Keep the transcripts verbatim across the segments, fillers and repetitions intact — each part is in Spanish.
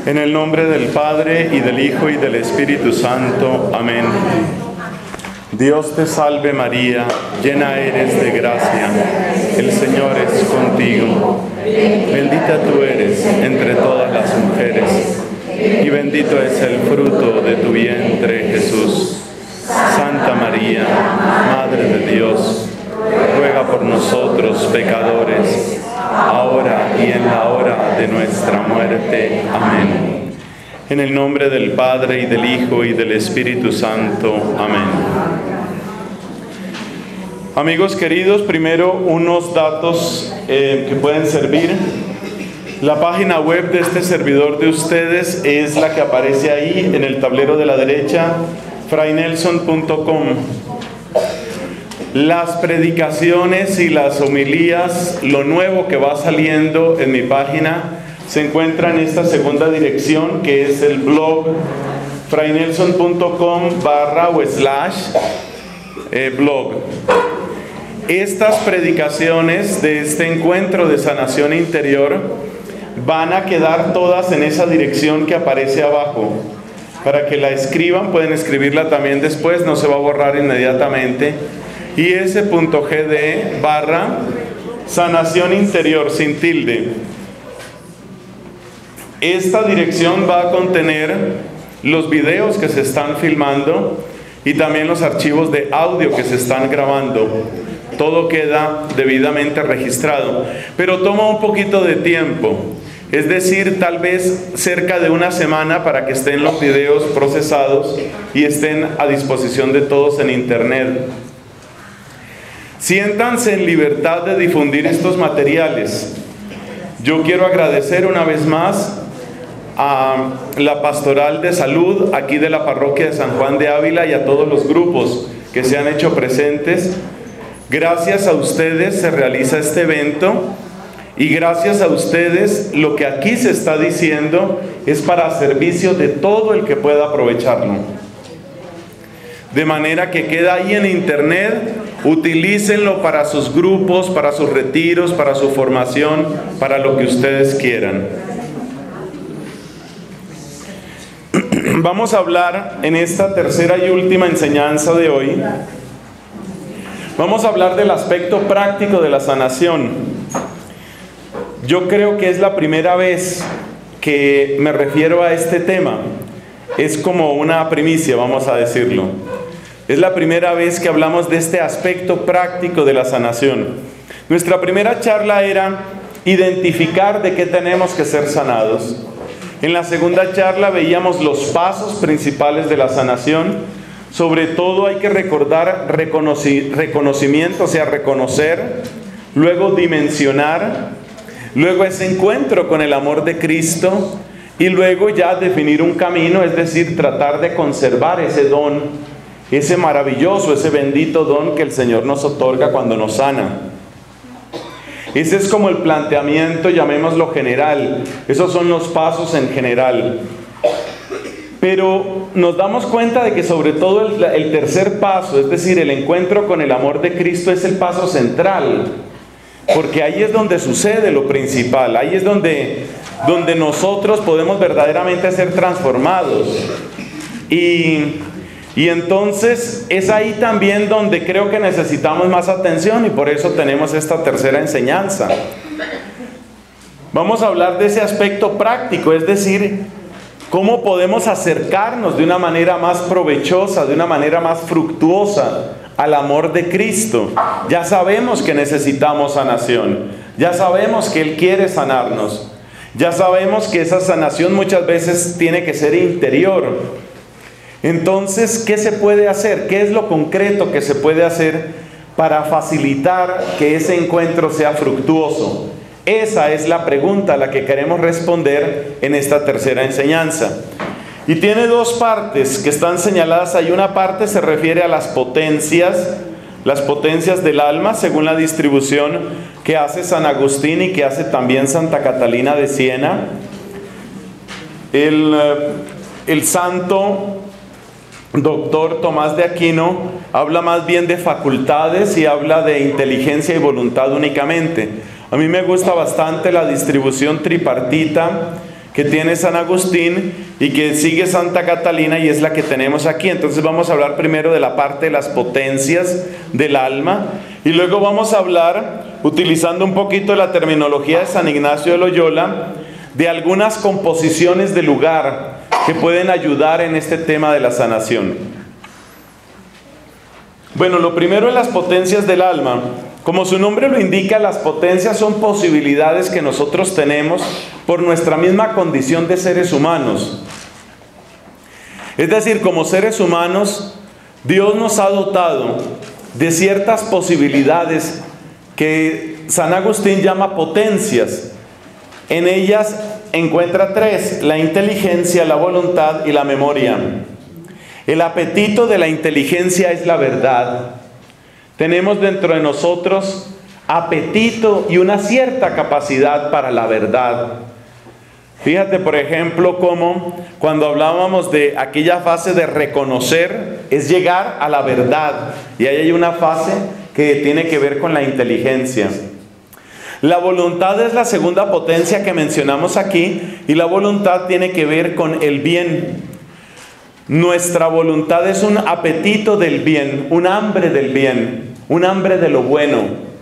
En el nombre del Padre, y del Hijo, y del Espíritu Santo. Amén. Dios te salve María, llena eres de gracia, el Señor es contigo. Bendita tú eres entre todas las mujeres, y bendito es el fruto de tu vientre, Jesús. Santa María, Madre de Dios, ruega por nosotros pecadores, ahora y en la hora de nuestra muerte. Amén. En el nombre del Padre, y del Hijo, y del Espíritu Santo. Amén. Amigos queridos, primero unos datos eh, que pueden servir. La página web de este servidor de ustedes es la que aparece ahí en el tablero de la derecha, fray nelson punto com. Las predicaciones y las homilías, lo nuevo que va saliendo en mi página, se encuentra en esta segunda dirección, que es el blog fray nelson punto com barra o slash eh, blog. Estas predicaciones de este encuentro de sanación interior van a quedar todas en esa dirección que aparece abajo. Para que la escriban, pueden escribirla también después, no se va a borrar inmediatamente. is.gd barra sanación interior sin tilde. Esta dirección va a contener los videos que se están filmando y también los archivos de audio que se están grabando. Todo queda debidamente registrado, pero toma un poquito de tiempo. Es decir, tal vez cerca de una semana para que estén los videos procesados y estén a disposición de todos en internet. Siéntanse en libertad de difundir estos materiales. Yo quiero agradecer una vez más a la Pastoral de Salud aquí de la Parroquia de San Juan de Ávila y a todos los grupos que se han hecho presentes. Gracias a ustedes se realiza este evento. Y gracias a ustedes, lo que aquí se está diciendo es para servicio de todo el que pueda aprovecharlo. De manera que queda ahí en internet, utilícenlo para sus grupos, para sus retiros, para su formación, para lo que ustedes quieran. Vamos a hablar en esta tercera y última enseñanza de hoy. Vamos a hablar del aspecto práctico de la sanación. Yo creo que es la primera vez que me refiero a este tema. Es como una primicia, vamos a decirlo. Es la primera vez que hablamos de este aspecto práctico de la sanación. Nuestra primera charla era identificar de qué tenemos que ser sanados. En la segunda charla veíamos los pasos principales de la sanación. Sobre todo hay que recordar reconoci- reconocimiento, o sea, reconocer, luego dimensionar, luego ese encuentro con el amor de Cristo y luego ya definir un camino, es decir, tratar de conservar ese don, ese maravilloso, ese bendito don que el Señor nos otorga cuando nos sana. Ese es como el planteamiento, llamémoslo general. Esos son los pasos en general. Pero nos damos cuenta de que sobre todo el, el tercer paso, es decir, el encuentro con el amor de Cristo, es el paso central. Porque ahí es donde sucede lo principal, ahí es donde, donde nosotros podemos verdaderamente ser transformados. Y, y entonces es ahí también donde creo que necesitamos más atención y por eso tenemos esta tercera enseñanza. Vamos a hablar de ese aspecto práctico, es decir, cómo podemos acercarnos de una manera más provechosa, de una manera más fructuosa al amor de Cristo. Ya sabemos que necesitamos sanación, ya sabemos que Él quiere sanarnos, ya sabemos que esa sanación muchas veces tiene que ser interior. Entonces, ¿qué se puede hacer? ¿Qué es lo concreto que se puede hacer para facilitar que ese encuentro sea fructuoso? Esa es la pregunta a la que queremos responder en esta tercera enseñanza. Y tiene dos partes que están señaladas ahí. Una parte se refiere a las potencias, las potencias del alma, según la distribución que hace San Agustín y que hace también Santa Catalina de Siena. El, el santo doctor Tomás de Aquino habla más bien de facultades y habla de inteligencia y voluntad únicamente. A mí me gusta bastante la distribución tripartita que tiene San Agustín y que sigue Santa Catalina, y es la que tenemos aquí. Entonces vamos a hablar primero de la parte de las potencias del alma, y luego vamos a hablar, utilizando un poquito la terminología de San Ignacio de Loyola, de algunas composiciones de lugar que pueden ayudar en este tema de la sanación. Bueno, lo primero es las potencias del alma. Como su nombre lo indica, las potencias son posibilidades que nosotros tenemos por nuestra misma condición de seres humanos. Es decir, como seres humanos, Dios nos ha dotado de ciertas posibilidades que San Agustín llama potencias. En ellas encuentra tres: la inteligencia, la voluntad y la memoria. El apetito de la inteligencia es la verdad. Tenemos dentro de nosotros apetito y una cierta capacidad para la verdad. Fíjate, por ejemplo, cómo cuando hablábamos de aquella fase de reconocer, es llegar a la verdad. Y ahí hay una fase que tiene que ver con la inteligencia. La voluntad es la segunda potencia que mencionamos aquí, y la voluntad tiene que ver con el bien. Nuestra voluntad es un apetito del bien, un hambre del bien, un hambre de lo bueno.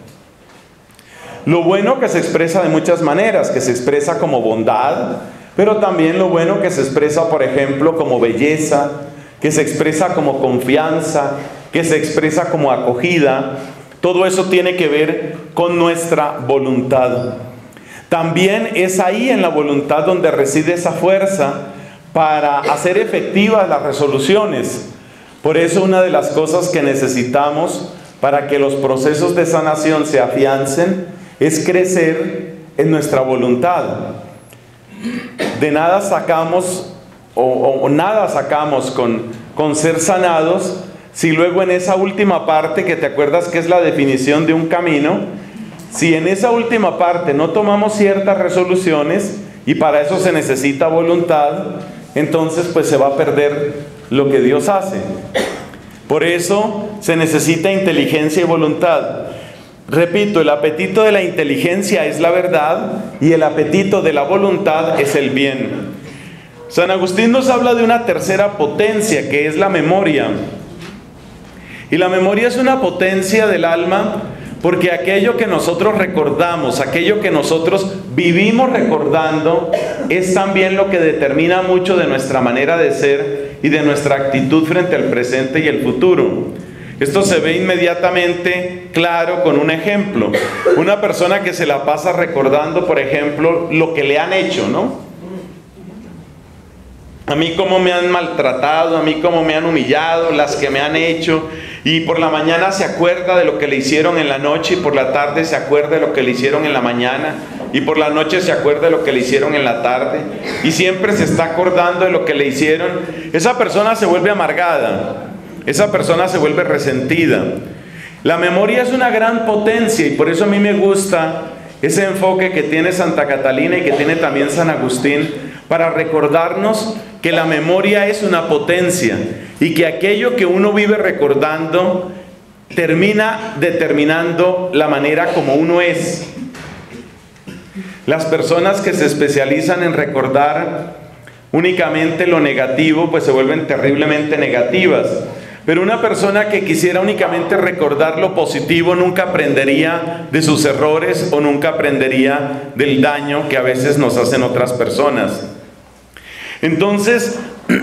Lo bueno que se expresa de muchas maneras, que se expresa como bondad, pero también lo bueno que se expresa, por ejemplo, como belleza, que se expresa como confianza, que se expresa como acogida. Todo eso tiene que ver con nuestra voluntad. También es ahí en la voluntad donde reside esa fuerza para hacer efectivas las resoluciones. Por eso una de las cosas que necesitamos para que los procesos de sanación se afiancen es crecer en nuestra voluntad. De nada sacamos o, o, o nada sacamos con, con ser sanados si luego en esa última parte, que te acuerdas que es la definición de un camino, si en esa última parte no tomamos ciertas resoluciones, y para eso se necesita voluntad, entonces pues se va a perder lo que Dios hace. Por eso se necesita inteligencia y voluntad. Repito, el apetito de la inteligencia es la verdad, y el apetito de la voluntad es el bien. San Agustín nos habla de una tercera potencia, que es la memoria. Y la memoria es una potencia del alma, porque aquello que nosotros recordamos, aquello que nosotros vivimos recordando, es también lo que determina mucho de nuestra manera de ser y de nuestra actitud frente al presente y el futuro. Esto se ve inmediatamente claro con un ejemplo. Una persona que se la pasa recordando, por ejemplo, lo que le han hecho, ¿no? A mí cómo me han maltratado, a mí cómo me han humillado, las que me han hecho. Y por la mañana se acuerda de lo que le hicieron en la noche, y por la tarde se acuerda de lo que le hicieron en la mañana, y por la noche se acuerda de lo que le hicieron en la tarde, y siempre se está acordando de lo que le hicieron. Esa persona se vuelve amargada, esa persona se vuelve resentida. La memoria es una gran potencia, y por eso a mí me gusta ese enfoque que tiene Santa Catalina y que tiene también San Agustín, para recordarnos que la memoria es una potencia, y que aquello que uno vive recordando termina determinando la manera como uno es. Las personas que se especializan en recordar únicamente lo negativo, pues se vuelven terriblemente negativas. Pero una persona que quisiera únicamente recordar lo positivo nunca aprendería de sus errores, o nunca aprendería del daño que a veces nos hacen otras personas. Entonces,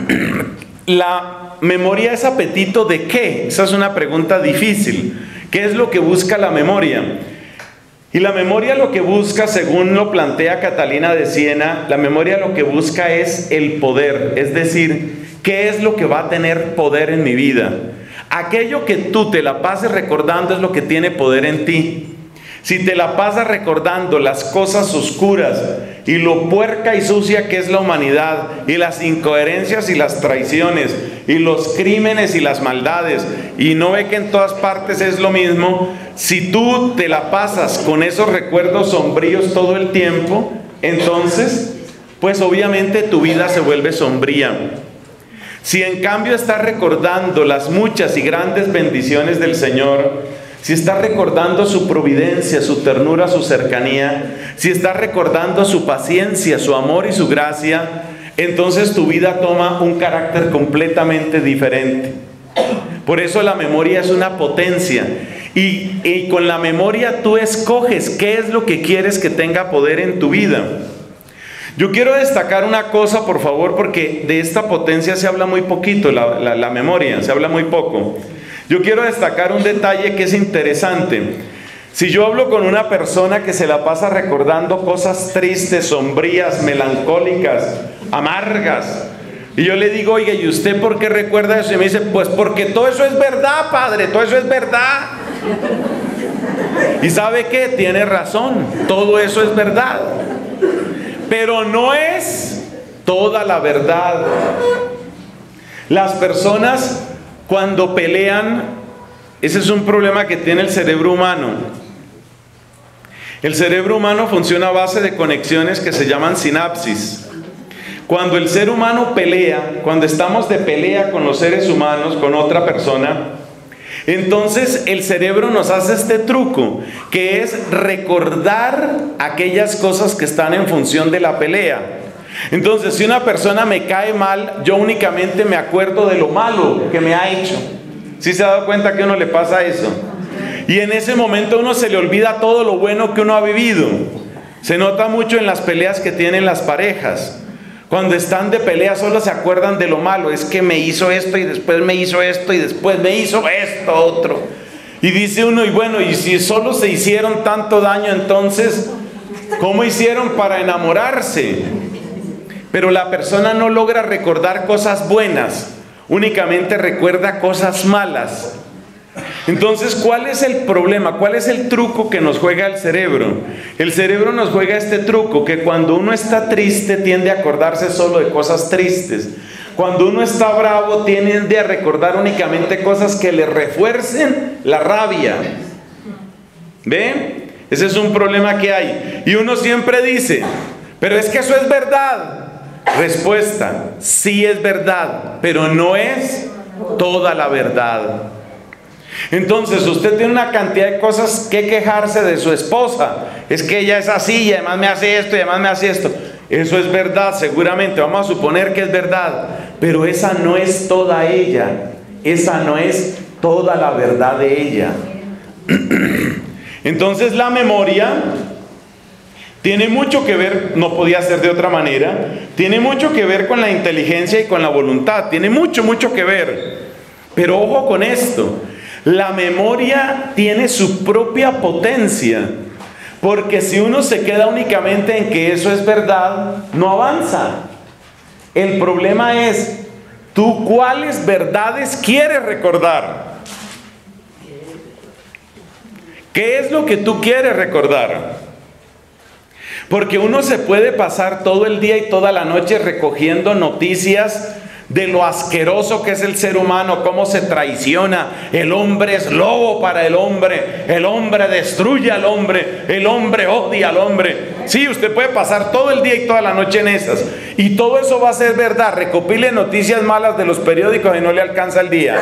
la memoria es apetito ¿de qué? Esa es una pregunta difícil. ¿Qué es lo que busca la memoria? Y la memoria lo que busca, según lo plantea Catalina de Siena, la memoria lo que busca es el poder. Es decir, ¿qué es lo que va a tener poder en mi vida? Aquello que tú te la pases recordando es lo que tiene poder en ti. Si te la pasas recordando las cosas oscuras y lo puerca y sucia que es la humanidad, y las incoherencias y las traiciones, y los crímenes y las maldades, y no ve que en todas partes es lo mismo, si tú te la pasas con esos recuerdos sombríos todo el tiempo, entonces, pues obviamente tu vida se vuelve sombría. Si en cambio estás recordando las muchas y grandes bendiciones del Señor, si estás recordando su providencia, su ternura, su cercanía, si estás recordando su paciencia, su amor y su gracia, entonces tu vida toma un carácter completamente diferente. Por eso la memoria es una potencia. Y, y con la memoria tú escoges qué es lo que quieres que tenga poder en tu vida. Yo quiero destacar una cosa, por favor, porque de esta potencia se habla muy poquito, la, la, la memoria, se habla muy poco. Yo quiero destacar un detalle que es interesante. Si yo hablo con una persona que se la pasa recordando cosas tristes, sombrías, melancólicas, amargas, y yo le digo, oiga, ¿y usted por qué recuerda eso? Y me dice, pues porque todo eso es verdad, padre, todo eso es verdad. ¿Y sabe qué? Tiene razón, todo eso es verdad. Pero no es toda la verdad. Las personas cuando pelean, ese es un problema que tiene el cerebro humano. El cerebro humano funciona a base de conexiones que se llaman sinapsis. Cuando el ser humano pelea, cuando estamos de pelea con los seres humanos, con otra persona, entonces el cerebro nos hace este truco, que es recordar aquellas cosas que están en función de la pelea. Entonces, si una persona me cae mal, yo únicamente me acuerdo de lo malo que me ha hecho. ¿Sí se ha dado cuenta que a uno le pasa eso? Y en ese momento a uno se le olvida todo lo bueno que uno ha vivido. Se nota mucho en las peleas que tienen las parejas. Cuando están de pelea solo se acuerdan de lo malo. Es que me hizo esto y después me hizo esto y después me hizo esto otro. Y dice uno, y bueno, y si solo se hicieron tanto daño, entonces, ¿cómo hicieron para enamorarse? Pero la persona no logra recordar cosas buenas, únicamente recuerda cosas malas. Entonces, ¿cuál es el problema? ¿Cuál es el truco que nos juega el cerebro? El cerebro nos juega este truco, que cuando uno está triste tiende a acordarse solo de cosas tristes. Cuando uno está bravo tiende a recordar únicamente cosas que le refuercen la rabia. ¿Ven? Ese es un problema que hay. Y uno siempre dice, pero es que eso es verdad. Respuesta, sí es verdad, pero no es toda la verdad. Entonces usted tiene una cantidad de cosas que quejarse de su esposa. Es que ella es así y además me hace esto y además me hace esto. Eso es verdad, seguramente, vamos a suponer que es verdad, pero esa no es toda ella. Esa no es toda la verdad de ella. Entonces la memoria tiene mucho que ver, no podía ser de otra manera, tiene mucho que ver con la inteligencia y con la voluntad, tiene mucho, mucho que ver. Pero ojo con esto, la memoria tiene su propia potencia, porque si uno se queda únicamente en que eso es verdad, no avanza. El problema es, ¿tú cuáles verdades quieres recordar? ¿Qué es lo que tú quieres recordar? Porque uno se puede pasar todo el día y toda la noche recogiendo noticias de lo asqueroso que es el ser humano, cómo se traiciona. El hombre es lobo para el hombre, el hombre destruye al hombre, el hombre odia al hombre. Sí, usted puede pasar todo el día y toda la noche en esas, y todo eso va a ser verdad. Recopile noticias malas de los periódicos y no le alcanza el día.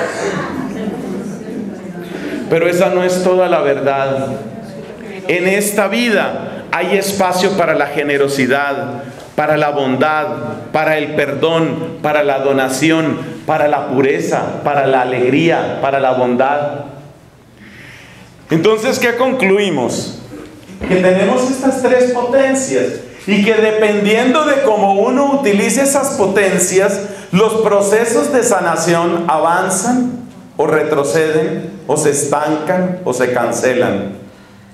Pero esa no es toda la verdad. En esta vida hay espacio para la generosidad, para la bondad, para el perdón, para la donación, para la pureza, para la alegría, para la bondad. Entonces, ¿qué concluimos? Que tenemos estas tres potencias y que dependiendo de cómo uno utilice esas potencias, los procesos de sanación avanzan o retroceden, o se estancan o se cancelan.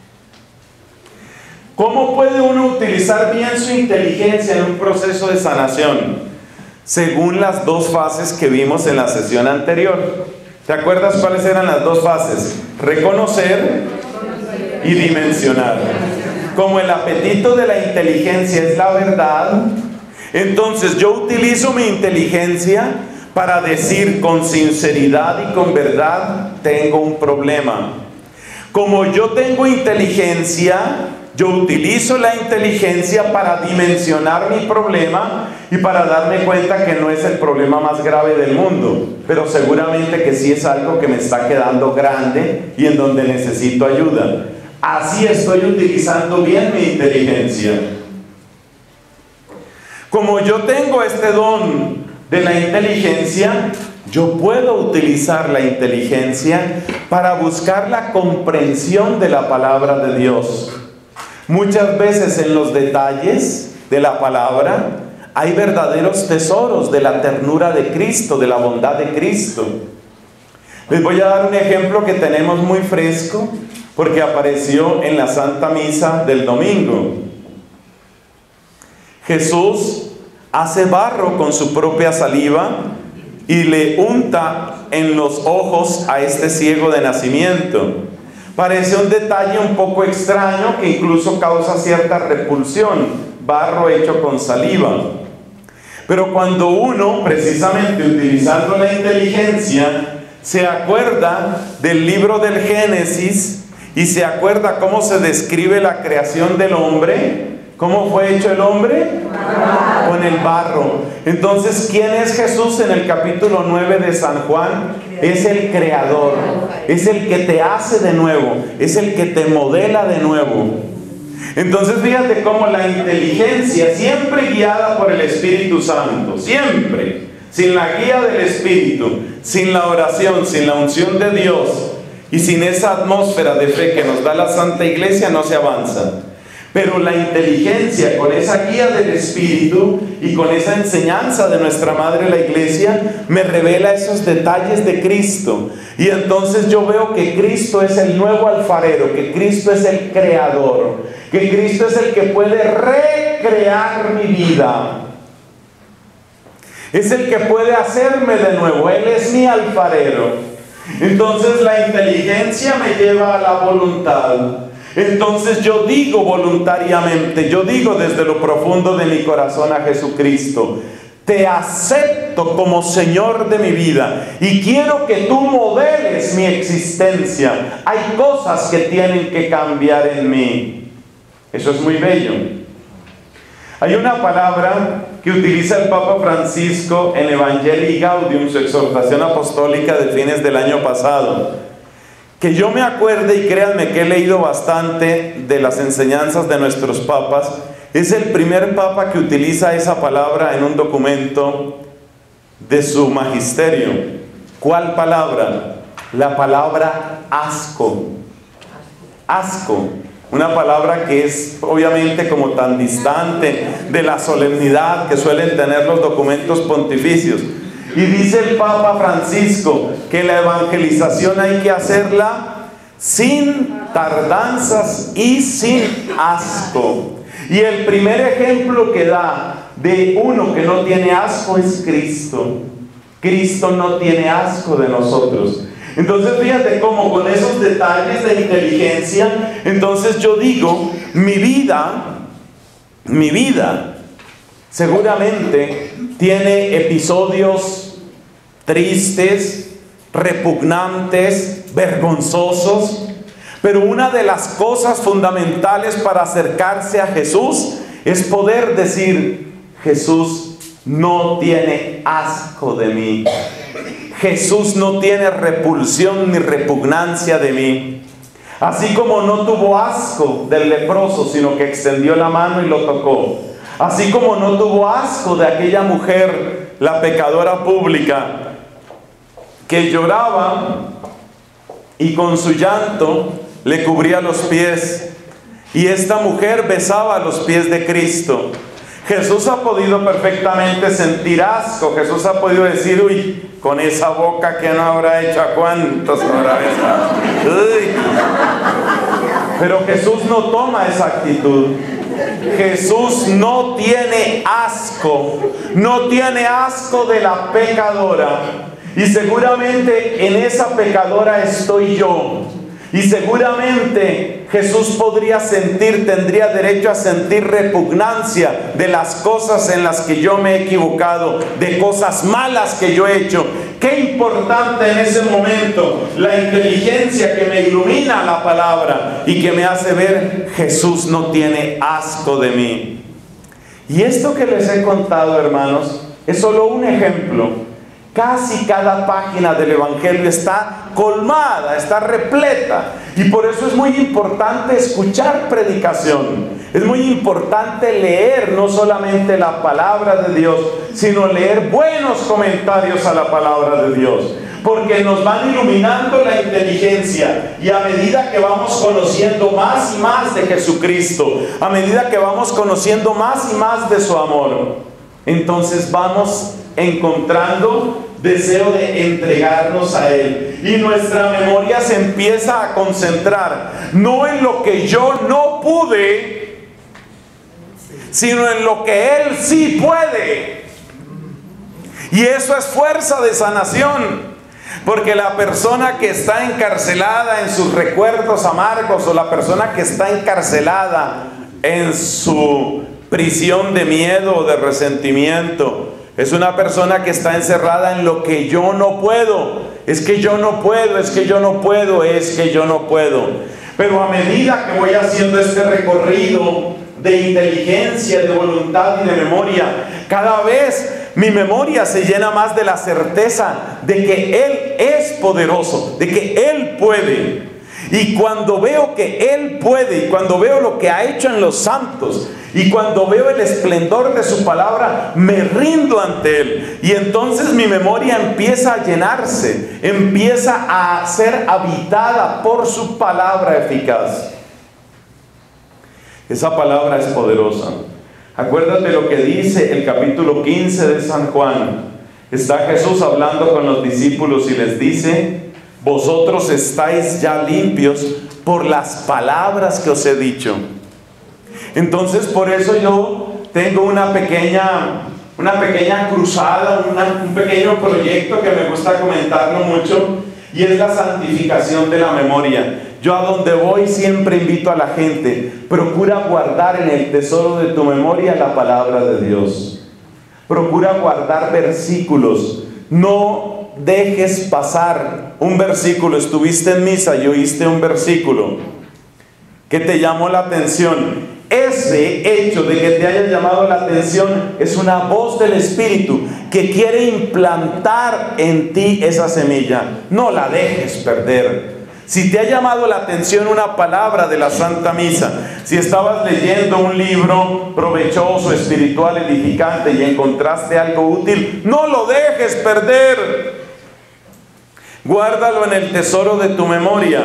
¿Cómo puede uno utilizar bien su inteligencia en un proceso de sanación? Según las dos fases que vimos en la sesión anterior. ¿Te acuerdas cuáles eran las dos fases? Reconocer y dimensionar. Como el apetito de la inteligencia es la verdad, entonces yo utilizo mi inteligencia para decir con sinceridad y con verdad, tengo un problema. Como yo tengo inteligencia, yo utilizo la inteligencia para dimensionar mi problema y para darme cuenta que no es el problema más grave del mundo, pero seguramente que sí es algo que me está quedando grande y en donde necesito ayuda. Así estoy utilizando bien mi inteligencia. Como yo tengo este don de la inteligencia, yo puedo utilizar la inteligencia para buscar la comprensión de la palabra de Dios. Muchas veces en los detalles de la palabra hay verdaderos tesoros de la ternura de Cristo, de la bondad de Cristo. Les voy a dar un ejemplo que tenemos muy fresco porque apareció en la Santa Misa del domingo. Jesús hace barro con su propia saliva y le unta en los ojos a este ciego de nacimiento. Parece un detalle un poco extraño que incluso causa cierta repulsión, barro hecho con saliva. Pero cuando uno, precisamente utilizando la inteligencia, se acuerda del libro del Génesis y se acuerda cómo se describe la creación del hombre, ¿cómo fue hecho el hombre? Con el barro. Entonces, ¿quién es Jesús en el capítulo nueve de San Juan? Es el creador, es el que te hace de nuevo, es el que te modela de nuevo. Entonces fíjate cómo la inteligencia, siempre guiada por el Espíritu Santo, siempre, sin la guía del Espíritu, sin la oración, sin la unción de Dios y sin esa atmósfera de fe que nos da la Santa Iglesia, no se avanza. Pero la inteligencia, con esa guía del Espíritu y con esa enseñanza de nuestra Madre la Iglesia, me revela esos detalles de Cristo. Y entonces yo veo que Cristo es el nuevo alfarero, que Cristo es el creador, que Cristo es el que puede recrear mi vida. Es el que puede hacerme de nuevo. Él es mi alfarero. Entonces la inteligencia me lleva a la voluntad. Entonces yo digo voluntariamente, yo digo desde lo profundo de mi corazón a Jesucristo: te acepto como Señor de mi vida y quiero que tú modeles mi existencia. Hay cosas que tienen que cambiar en mí. Eso es muy bello. Hay una palabra que utiliza el Papa Francisco en Evangelii Gaudium, su exhortación apostólica de fines del año pasado, que yo me acuerde, y créanme que he leído bastante de las enseñanzas de nuestros papas. Es el primer papa que utiliza esa palabra en un documento de su magisterio. ¿Cuál palabra? La palabra asco. Asco. Una palabra que es obviamente como tan distante de la solemnidad que suelen tener los documentos pontificios. Y dice el Papa Francisco que la evangelización hay que hacerla sin tardanzas y sin asco. Y el primer ejemplo que da de uno que no tiene asco es Cristo. Cristo no tiene asco de nosotros. Entonces fíjate cómo con esos detalles de inteligencia, entonces yo digo, mi vida, mi vida seguramente tiene episodios tristes, repugnantes, vergonzosos, pero una de las cosas fundamentales para acercarse a Jesús es poder decir: Jesús no tiene asco de mí. Jesús no tiene repulsión ni repugnancia de mí. Así como no tuvo asco del leproso, sino que extendió la mano y lo tocó. Así como no tuvo asco de aquella mujer, la pecadora pública, que lloraba y con su llanto le cubría los pies. Y esta mujer besaba los pies de Cristo. Jesús ha podido perfectamente sentir asco. Jesús ha podido decir: uy, con esa boca que no habrá hecho, ¿a cuántos habrá besado? Uy. Pero Jesús no toma esa actitud. Jesús no tiene asco, no tiene asco de la pecadora. Y seguramente en esa pecadora estoy yo. Y seguramente Jesús podría sentir, tendría derecho a sentir repugnancia de las cosas en las que yo me he equivocado, de cosas malas que yo he hecho. Qué importante en ese momento la inteligencia que me ilumina la palabra y que me hace ver: Jesús no tiene asco de mí. Y esto que les he contado, hermanos, es solo un ejemplo. Casi cada página del Evangelio está colmada, está repleta. Y por eso es muy importante escuchar predicación. Es muy importante leer no solamente la palabra de Dios, sino leer buenos comentarios a la palabra de Dios. Porque nos van iluminando la inteligencia. Y a medida que vamos conociendo más y más de Jesucristo, a medida que vamos conociendo más y más de su amor, entonces vamos encontrando deseo de entregarnos a Él. Y nuestra memoria se empieza a concentrar no en lo que yo no pude, sino en lo que Él sí puede. Y eso es fuerza de sanación. Porque la persona que está encarcelada en sus recuerdos amargos, o la persona que está encarcelada en su prisión de miedo o de resentimiento, es una persona que está encerrada en lo que yo no puedo. Es que yo no puedo, es que yo no puedo, es que yo no puedo. Pero a medida que voy haciendo este recorrido de inteligencia, de voluntad y de memoria, cada vez mi memoria se llena más de la certeza de que Él es poderoso, de que Él puede. Y cuando veo que Él puede, y cuando veo lo que ha hecho en los santos, y cuando veo el esplendor de su palabra, me rindo ante Él. Y entonces mi memoria empieza a llenarse, empieza a ser habitada por su palabra eficaz. Esa palabra es poderosa. Acuérdate lo que dice el capítulo quince de San Juan. Está Jesús hablando con los discípulos y les dice: vosotros estáis ya limpios por las palabras que os he dicho. Entonces, por eso yo tengo una pequeña, una pequeña cruzada, una, un pequeño proyecto que me gusta comentarlo mucho, y es la santificación de la memoria. Yo a donde voy siempre invito a la gente: procura guardar en el tesoro de tu memoria la palabra de Dios. Procura guardar versículos. No dejes pasar un versículo. Estuviste en misa y oíste un versículo que te llamó la atención. Ese hecho de que te haya llamado la atención es una voz del Espíritu que quiere implantar en ti esa semilla. No la dejes perder. Si te ha llamado la atención una palabra de la Santa Misa, si estabas leyendo un libro provechoso, espiritual, edificante, y encontraste algo útil, no lo dejes perder. Guárdalo en el tesoro de tu memoria.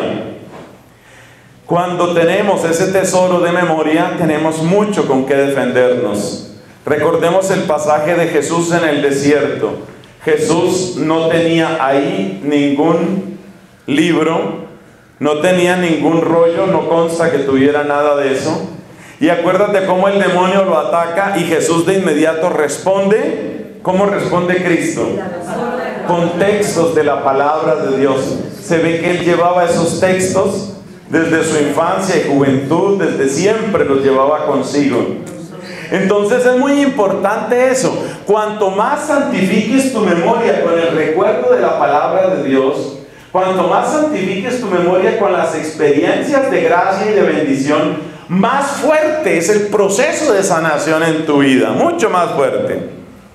Cuando tenemos ese tesoro de memoria, tenemos mucho con qué defendernos. Recordemos el pasaje de Jesús en el desierto. Jesús no tenía ahí ningún libro, no tenía ningún rollo, no consta que tuviera nada de eso. Y acuérdate cómo el demonio lo ataca y Jesús de inmediato responde. ¿Cómo responde Cristo? Con textos de la palabra de Dios. Se ve que Él llevaba esos textos desde su infancia y juventud, desde siempre los llevaba consigo. Entonces es muy importante eso. Cuanto más santifiques tu memoria con el recuerdo de la palabra de Dios, cuanto más santifiques tu memoria con las experiencias de gracia y de bendición, más fuerte es el proceso de sanación en tu vida, mucho más fuerte.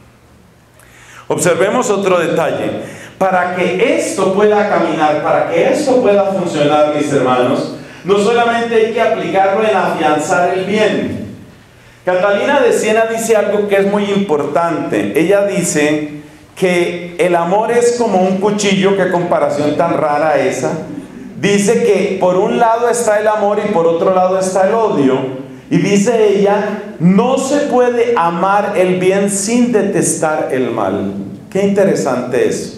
Observemos otro detalle. Para que esto pueda caminar, para que esto pueda funcionar, mis hermanos, no solamente hay que aplicarlo en afianzar el bien. Catalina de Siena dice algo que es muy importante. Ella dice que el amor es como un cuchillo. Qué comparación tan rara esa. Dice que por un lado está el amor y por otro lado está el odio. Y dice ella, no se puede amar el bien sin detestar el mal. Qué interesante es.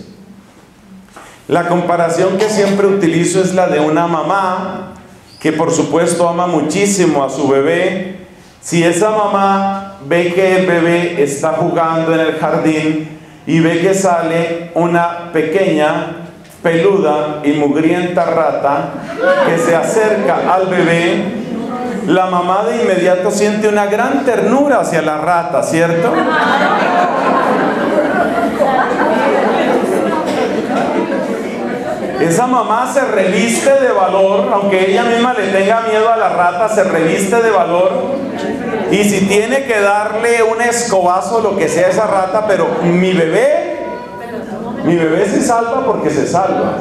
La comparación que siempre utilizo es la de una mamá que por supuesto ama muchísimo a su bebé. Si esa mamá ve que el bebé está jugando en el jardín y ve que sale una pequeña peluda y mugrienta rata que se acerca al bebé, la mamá de inmediato siente una gran ternura hacia la rata, ¿cierto? Esa mamá se reviste de valor, aunque ella misma le tenga miedo a la rata, se reviste de valor. Y si tiene que darle un escobazo, lo que sea a esa rata, pero mi bebé, mi bebé se salva porque se salva.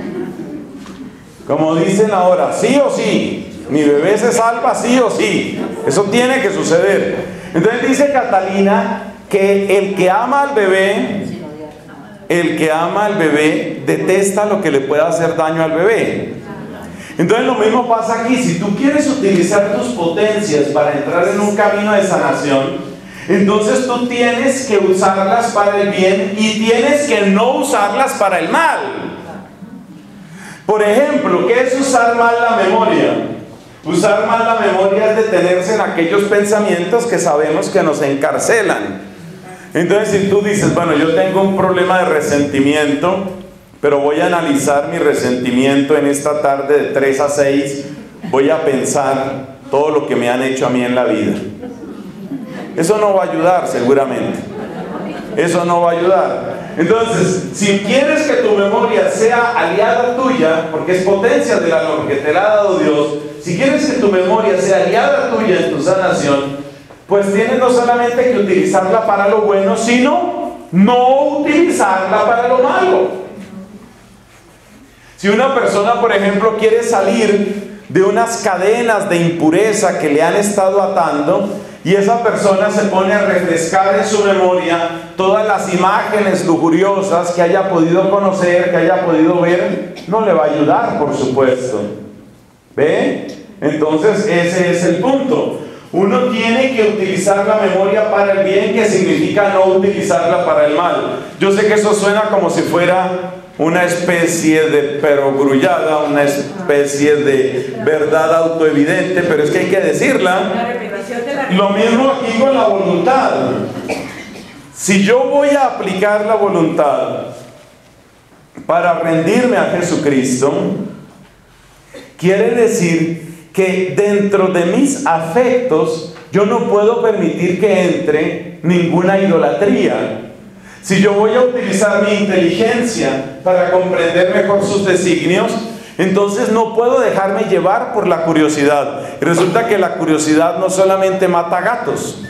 Como dicen ahora, sí o sí, mi bebé se salva sí o sí. Eso tiene que suceder. Entonces dice Catalina que el que ama al bebé, el que ama al bebé detesta lo que le pueda hacer daño al bebé. Entonces lo mismo pasa aquí. Si tú quieres utilizar tus potencias para entrar en un camino de sanación, entonces tú tienes que usarlas para el bien y tienes que no usarlas para el mal. Por ejemplo, ¿qué es usar mal la memoria? Usar mal la memoria es detenerse en aquellos pensamientos que sabemos que nos encarcelan. Entonces si tú dices, bueno, yo tengo un problema de resentimiento, pero voy a analizar mi resentimiento en esta tarde de tres a seis, voy a pensar todo lo que me han hecho a mí en la vida. Eso no va a ayudar seguramente. Eso no va a ayudar. Entonces, si quieres que tu memoria sea aliada tuya, porque es potencia del amor que te la ha dado Dios, si quieres que tu memoria sea aliada tuya en tu sanación, pues tienes no solamente que utilizarla para lo bueno, sino no utilizarla para lo malo. Si una persona, por ejemplo, quiere salir de unas cadenas de impureza que le han estado atando, y esa persona se pone a refrescar en su memoria todas las imágenes lujuriosas que haya podido conocer, que haya podido ver, no le va a ayudar, por supuesto. ¿Ve? Entonces ese es el punto. Uno tiene que utilizar la memoria para el bien, que significa no utilizarla para el mal. Yo sé que eso suena como si fuera una especie de perogrullada, una especie de verdad autoevidente, pero es que hay que decirla. Lo mismo aquí con la voluntad. Si yo voy a aplicar la voluntad para rendirme a Jesucristo, quiere decir que dentro de mis afectos yo no puedo permitir que entre ninguna idolatría. Si yo voy a utilizar mi inteligencia para comprender mejor sus designios, entonces no puedo dejarme llevar por la curiosidad. Y resulta que la curiosidad no solamente mata gatos.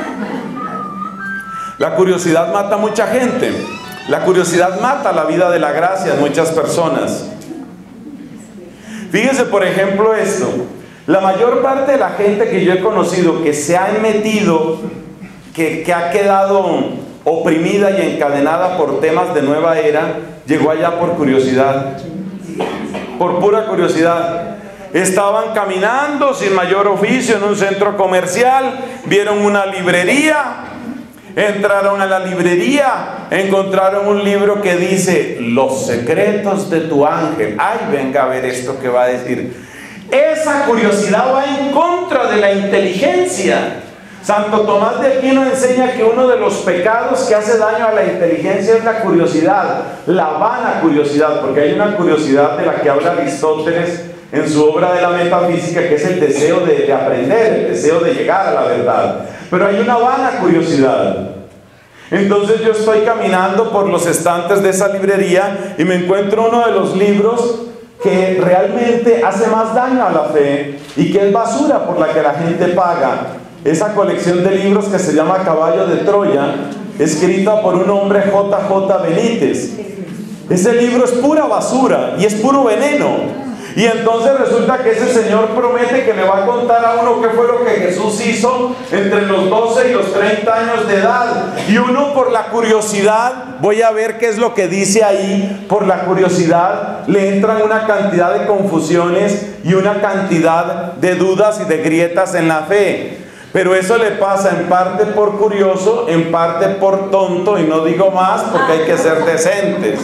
La curiosidad mata a mucha gente. La curiosidad mata la vida de la gracia en muchas personas. Fíjense, por ejemplo, esto. La mayor parte de la gente que yo he conocido que se ha metido, que, que ha quedado oprimida y encadenada por temas de nueva era, llegó allá por curiosidad. Por pura curiosidad. Estaban caminando sin mayor oficio en un centro comercial, vieron una librería, entraron a la librería, encontraron un libro que dice Los secretos de tu ángel. Ay, venga a ver esto que va a decir. Esa curiosidad va en contra de la inteligencia. Santo Tomás de Aquino enseña que uno de los pecados que hace daño a la inteligencia es la curiosidad, la vana curiosidad, porque hay una curiosidad de la que habla Aristóteles en su obra de la metafísica, que es el deseo de, de aprender, el deseo de llegar a la verdad. Pero hay una vana curiosidad. Entonces yo estoy caminando por los estantes de esa librería y me encuentro uno de los libros que realmente hace más daño a la fe y que es basura por la que la gente paga. Esa colección de libros que se llama Caballo de Troya, escrita por un hombre J J Benítez. Ese libro es pura basura y es puro veneno. Y entonces resulta que ese señor promete que le va a contar a uno qué fue lo que Jesús hizo entre los doce y los treinta años de edad. Y uno, por la curiosidad, voy a ver qué es lo que dice ahí, por la curiosidad le entran una cantidad de confusiones y una cantidad de dudas y de grietas en la fe. Pero eso le pasa en parte por curioso, en parte por tonto, y no digo más porque hay que ser decentes.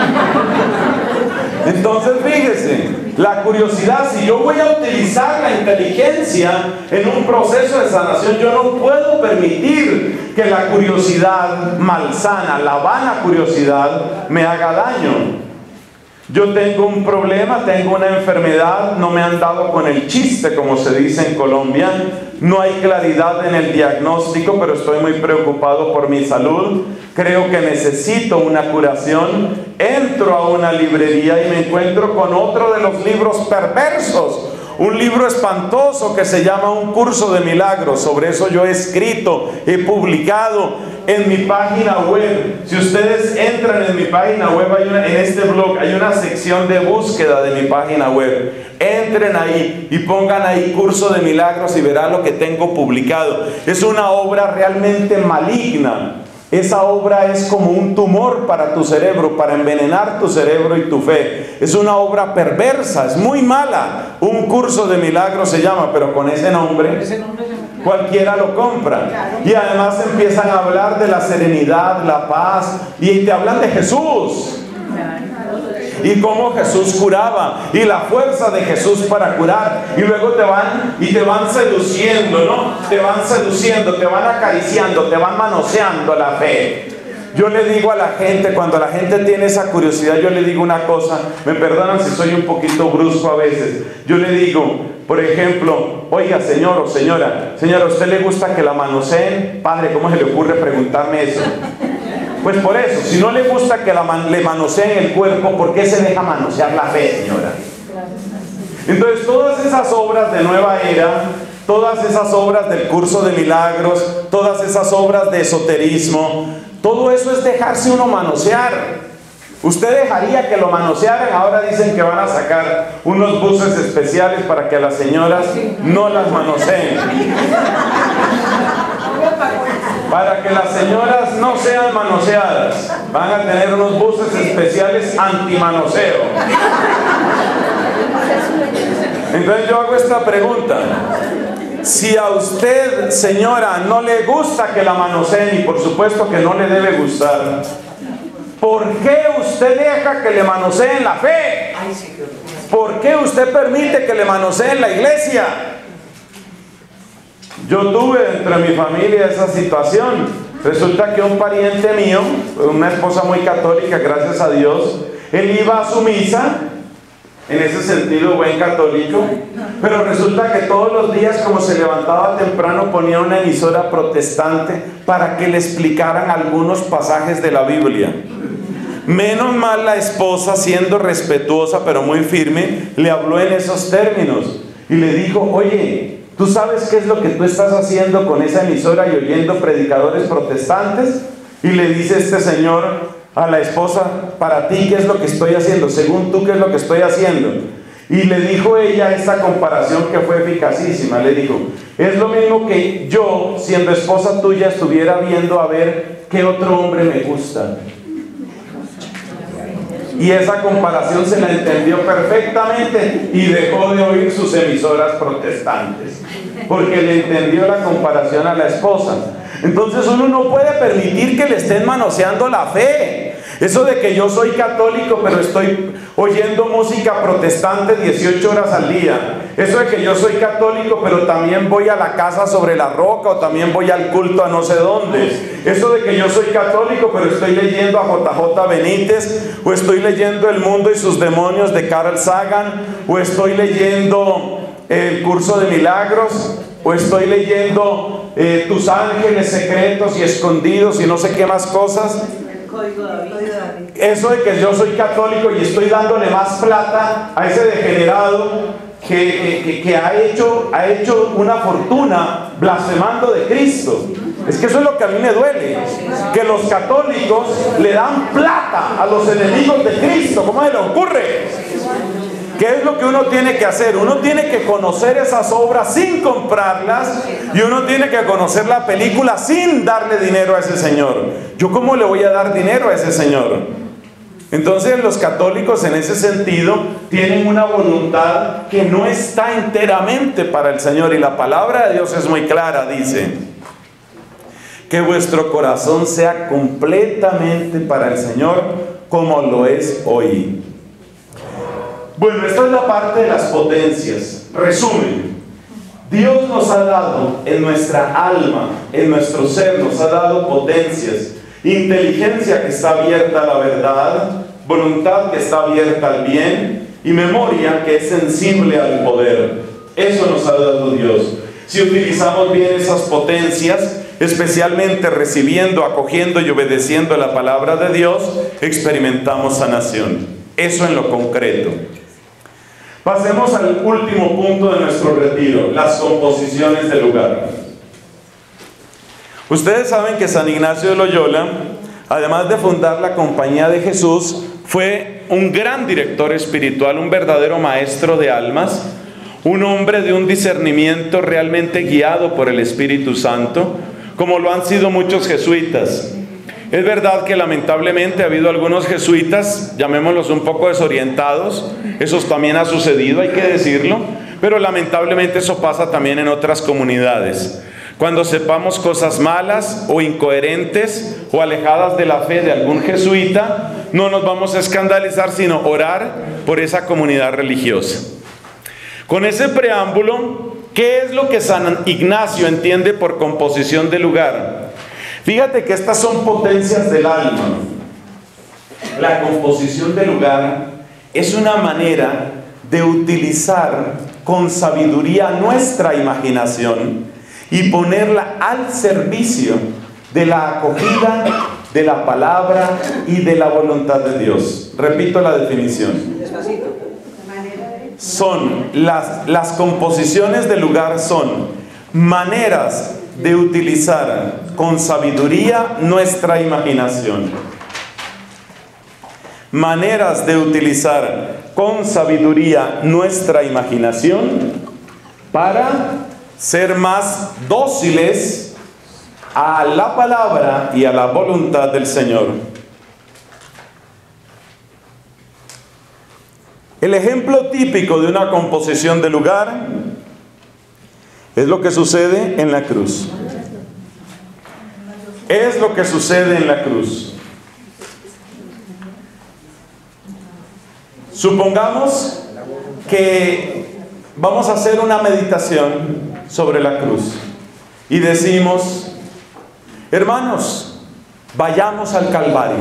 Entonces fíjese, la curiosidad, si yo voy a utilizar la inteligencia en un proceso de sanación, yo no puedo permitir que la curiosidad malsana, la vana curiosidad, me haga daño. Yo tengo un problema, tengo una enfermedad, no me han dado con el chiste, como se dice en Colombia. No hay claridad en el diagnóstico, pero estoy muy preocupado por mi salud. Creo que necesito una curación. Entro a una librería y me encuentro con otro de los libros perversos. Un libro espantoso que se llama Un Curso de Milagros. Sobre eso yo he escrito, he publicado en mi página web. Si ustedes entran en mi página web, hay una, en este blog, hay una sección de búsqueda de mi página web. Entren ahí y pongan ahí Curso de Milagros y verán lo que tengo publicado. Es una obra realmente maligna. Esa obra es como un tumor para tu cerebro, para envenenar tu cerebro y tu fe. Es una obra perversa, es muy mala. Un Curso de Milagros se llama, pero con ese nombre cualquiera lo compra. Y además empiezan a hablar de la serenidad, la paz, y te hablan de Jesús. Y cómo Jesús curaba, y la fuerza de Jesús para curar. Y luego te van y te van seduciendo, ¿no? Te van seduciendo, te van acariciando, te van manoseando la fe. Yo le digo a la gente, cuando la gente tiene esa curiosidad, yo le digo una cosa, me perdonan si soy un poquito brusco a veces. Yo le digo, por ejemplo, oiga, señor o señora, señora, ¿a usted le gusta que la manoseen? Padre, ¿cómo se le ocurre preguntarme eso? Pues por eso, si no le gusta que la man, le manoseen el cuerpo, ¿por qué se deja manosear la fe, señora? Entonces, todas esas obras de Nueva Era, todas esas obras del Curso de Milagros, todas esas obras de esoterismo, todo eso es dejarse uno manosear. Usted dejaría que lo manosearan. Ahora dicen que van a sacar unos buses especiales para que las señoras no las manoseen. Para que las señoras no sean manoseadas, van a tener unos buses especiales anti-manoseo. Entonces yo hago esta pregunta: si a usted, señora, no le gusta que la manoseen, y por supuesto que no le debe gustar, ¿por qué usted deja que le manoseen la fe? ¿Por qué usted permite que le manoseen la iglesia? Yo tuve dentro de mi familia esa situación. Resulta que un pariente mío, una esposa muy católica, gracias a Dios, él iba a su misa, en ese sentido buen católico, pero resulta que todos los días, como se levantaba temprano, ponía una emisora protestante para que le explicaran algunos pasajes de la Biblia. Menos mal la esposa, siendo respetuosa pero muy firme, le habló en esos términos y le dijo: oye, ¿tú sabes qué es lo que tú estás haciendo con esa emisora y oyendo predicadores protestantes? Y le dice este señor a la esposa: para ti, ¿qué es lo que estoy haciendo? Según tú, ¿qué es lo que estoy haciendo? Y le dijo ella esta comparación que fue eficacísima. Le dijo: es lo mismo que yo, siendo esposa tuya, estuviera viendo a ver qué otro hombre me gusta. Y esa comparación se la entendió perfectamente y dejó de oír sus emisoras protestantes, porque le entendió la comparación a la esposa. Entonces uno no puede permitir que le estén manoseando la fe. Eso de que yo soy católico pero estoy oyendo música protestante dieciocho horas al día. Eso de que yo soy católico pero también voy a la casa sobre la roca, o también voy al culto a no sé dónde. Eso de que yo soy católico pero estoy leyendo a J J Benítez, o estoy leyendo El Mundo y sus Demonios de Carl Sagan, o estoy leyendo El Curso de Milagros, o estoy leyendo eh, Tus Ángeles Secretos y Escondidos y no sé qué más cosas. Eso de que yo soy católico y estoy dándole más plata a ese degenerado que, que, que ha, hecho, ha hecho una fortuna blasfemando de Cristo. Es que eso es lo que a mí me duele, que los católicos le dan plata a los enemigos de Cristo. ¿Cómo se le ocurre? ¿Qué es lo que uno tiene que hacer? Uno tiene que conocer esas obras sin comprarlas, y uno tiene que conocer la película sin darle dinero a ese señor. ¿Yo cómo le voy a dar dinero a ese señor? Entonces los católicos en ese sentido tienen una voluntad que no está enteramente para el Señor, y la palabra de Dios es muy clara, dice: que vuestro corazón sea completamente para el Señor, como lo es hoy. Bueno, esta es la parte de las potencias. Resumen: Dios nos ha dado en nuestra alma, en nuestro ser, nos ha dado potencias. Inteligencia que está abierta a la verdad, voluntad que está abierta al bien y memoria que es sensible al poder. Eso nos ha dado Dios. Si utilizamos bien esas potencias, especialmente recibiendo, acogiendo y obedeciendo la palabra de Dios, experimentamos sanación. Eso en lo concreto. Pasemos al último punto de nuestro retiro, las composiciones del lugar. Ustedes saben que San Ignacio de Loyola, además de fundar la Compañía de Jesús, fue un gran director espiritual, un verdadero maestro de almas, un hombre de un discernimiento realmente guiado por el Espíritu Santo, como lo han sido muchos jesuitas. Es verdad que lamentablemente ha habido algunos jesuitas, llamémoslos un poco desorientados, eso también ha sucedido, hay que decirlo, pero lamentablemente eso pasa también en otras comunidades. Cuando sepamos cosas malas o incoherentes o alejadas de la fe de algún jesuita, no nos vamos a escandalizar, sino orar por esa comunidad religiosa. Con ese preámbulo, ¿qué es lo que San Ignacio entiende por composición de lugar? Fíjate que estas son potencias del alma. La composición de lugar es una manera de utilizar con sabiduría nuestra imaginación y ponerla al servicio de la acogida de la palabra y de la voluntad de Dios. Repito la definición. Son las, las composiciones de lugar son maneras de utilizar con sabiduría nuestra imaginación. Maneras de utilizar con sabiduría nuestra imaginación para ser más dóciles a la palabra y a la voluntad del Señor. El ejemplo típico de una composición de lugar es lo que sucede en la cruz. Es lo que sucede en la cruz. Supongamos que vamos a hacer una meditación sobre la cruz y decimos: hermanos, vayamos al Calvario,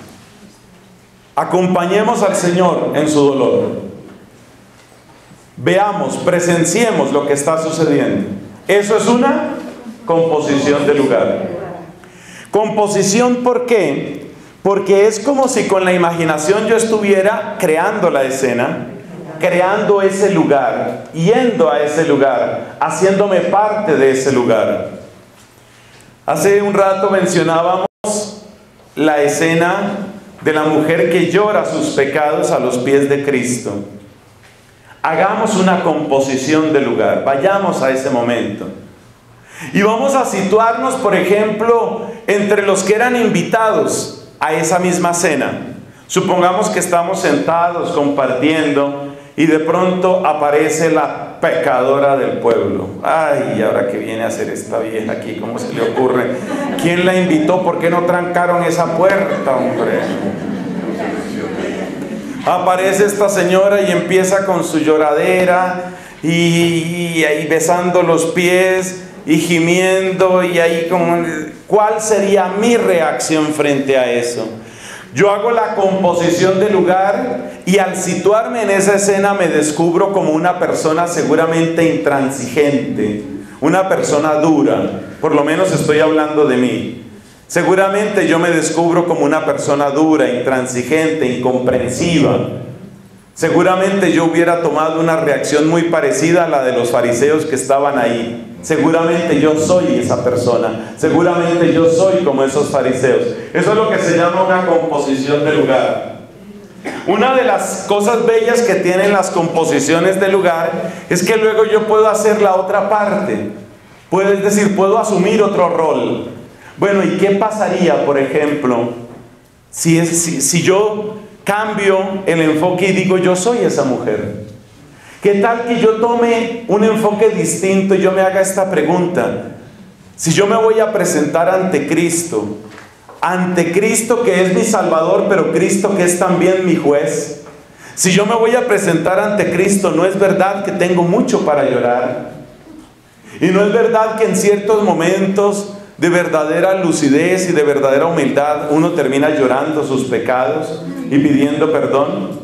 acompañemos al Señor en su dolor, veamos, presenciemos lo que está sucediendo. Eso es una composición de lugar. Composición, ¿por qué? Porque es como si con la imaginación yo estuviera creando la escena, creando ese lugar, yendo a ese lugar, haciéndome parte de ese lugar. Hace un rato mencionábamos la escena de la mujer que llora sus pecados a los pies de Cristo. Hagamos una composición de lugar, vayamos a ese momento. Y vamos a situarnos, por ejemplo, entre los que eran invitados a esa misma cena. Supongamos que estamos sentados compartiendo y de pronto aparece la pecadora del pueblo. Ay, ¿y ahora qué viene a hacer esta vieja aquí? ¿Cómo se le ocurre? ¿Quién la invitó? ¿Por qué no trancaron esa puerta, hombre? Aparece esta señora y empieza con su lloradera y, y ahí besando los pies y gimiendo y ahí como... ¿Cuál sería mi reacción frente a eso? Yo hago la composición del lugar y al situarme en esa escena me descubro como una persona seguramente intransigente, una persona dura, por lo menos estoy hablando de mí. Seguramente yo me descubro como una persona dura, intransigente, incomprensiva. Seguramente yo hubiera tomado una reacción muy parecida a la de los fariseos que estaban ahí. Seguramente yo soy esa persona. Seguramente yo soy como esos fariseos. Eso es lo que se llama una composición de lugar. Una de las cosas bellas que tienen las composiciones de lugar es que luego yo puedo hacer la otra parte. Puedo, es decir, puedo asumir otro rol. Bueno, ¿y qué pasaría, por ejemplo, si, es, si, si yo cambio el enfoque y digo yo soy esa mujer? ¿Qué tal que yo tome un enfoque distinto y yo me haga esta pregunta? Si yo me voy a presentar ante Cristo, ante Cristo que es mi Salvador, pero Cristo que es también mi juez, si yo me voy a presentar ante Cristo, ¿no es verdad que tengo mucho para llorar? Y no es verdad que en ciertos momentos de verdadera lucidez y de verdadera humildad, uno termina llorando sus pecados y pidiendo perdón.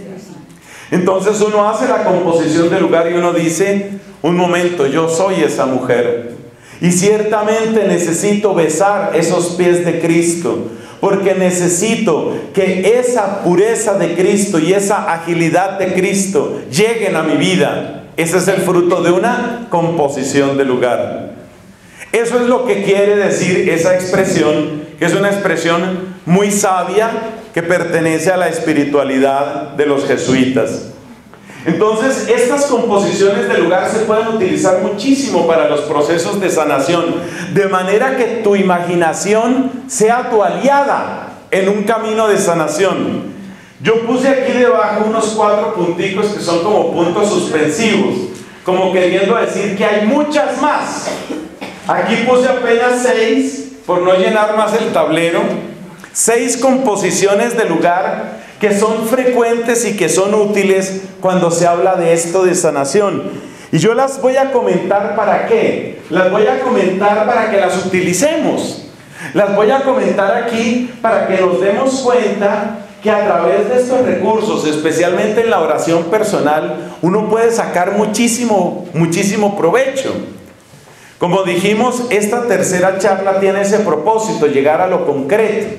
Entonces uno hace la composición del lugar y uno dice, un momento, yo soy esa mujer y ciertamente necesito besar esos pies de Cristo, porque necesito que esa pureza de Cristo y esa agilidad de Cristo lleguen a mi vida. Ese es el fruto de una composición de lugar. Eso es lo que quiere decir esa expresión, que es una expresión muy sabia que pertenece a la espiritualidad de los jesuitas. Entonces, estas composiciones de lugar se pueden utilizar muchísimo para los procesos de sanación, de manera que tu imaginación sea tu aliada en un camino de sanación. Yo puse aquí debajo unos cuatro punticos que son como puntos suspensivos, como queriendo decir que hay muchas más. Aquí puse apenas seis, por no llenar más el tablero, seis composiciones de lugar que son frecuentes y que son útiles cuando se habla de esto de sanación. Y yo las voy a comentar ¿para qué? Las voy a comentar para que las utilicemos. Las voy a comentar aquí para que nos demos cuenta que a través de estos recursos, especialmente en la oración personal, uno puede sacar muchísimo, muchísimo provecho. Como dijimos, esta tercera charla tiene ese propósito, llegar a lo concreto.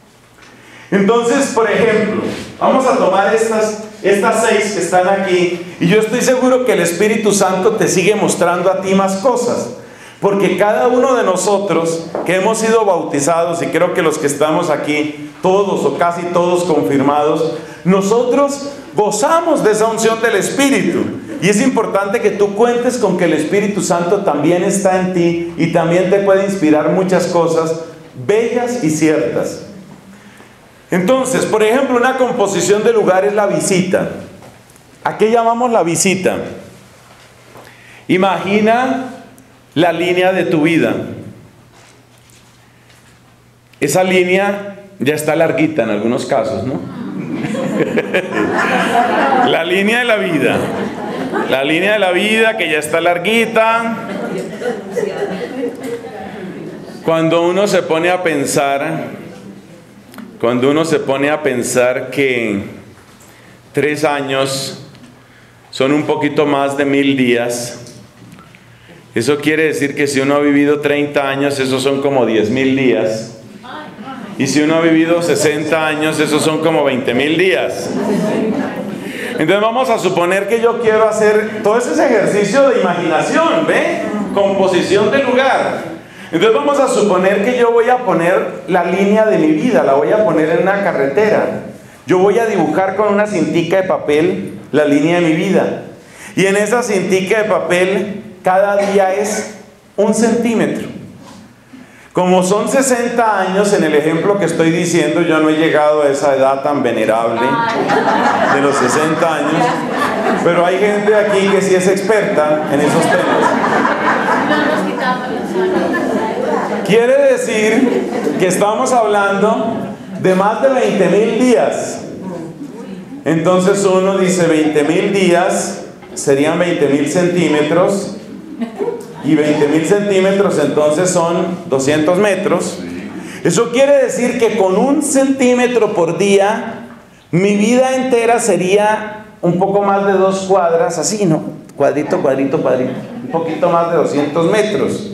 Entonces, por ejemplo, vamos a tomar estas, estas seis que están aquí, y yo estoy seguro que el Espíritu Santo te sigue mostrando a ti más cosas, porque cada uno de nosotros que hemos sido bautizados, y creo que los que estamos aquí, todos o casi todos confirmados, nosotros gozamos de esa unción del Espíritu, y es importante que tú cuentes con que el Espíritu Santo también está en ti, y también te puede inspirar muchas cosas bellas y ciertas. Entonces, por ejemplo, una composición de lugar es la visita. ¿A qué llamamos la visita? Imagina la línea de tu vida. Esa línea ya está larguita en algunos casos, ¿no? La línea de la vida. La línea de la vida que ya está larguita. Cuando uno se pone a pensar... Cuando uno se pone a pensar que tres años son un poquito más de mil días, eso quiere decir que si uno ha vivido treinta años, esos son como diez mil días. Y si uno ha vivido sesenta años, esos son como veinte mil días. Entonces vamos a suponer que yo quiero hacer todo ese ejercicio de imaginación, ¿ve? Composición de lugar. Entonces vamos a suponer que yo voy a poner la línea de mi vida, la voy a poner en una carretera. Yo voy a dibujar con una cintica de papel la línea de mi vida. Y en esa cintica de papel cada día es un centímetro. Como son sesenta años, en el ejemplo que estoy diciendo, yo no he llegado a esa edad tan venerable de los sesenta años, pero hay gente aquí que sí es experta en esos temas. Quiere decir que estamos hablando de más de veinte mil días. Entonces uno dice veinte mil días serían veinte mil centímetros, y veinte mil centímetros entonces son doscientos metros. Eso quiere decir que con un centímetro por día mi vida entera sería un poco más de dos cuadras, así, ¿no? Cuadrito, cuadrito, cuadrito, un poquito más de doscientos metros.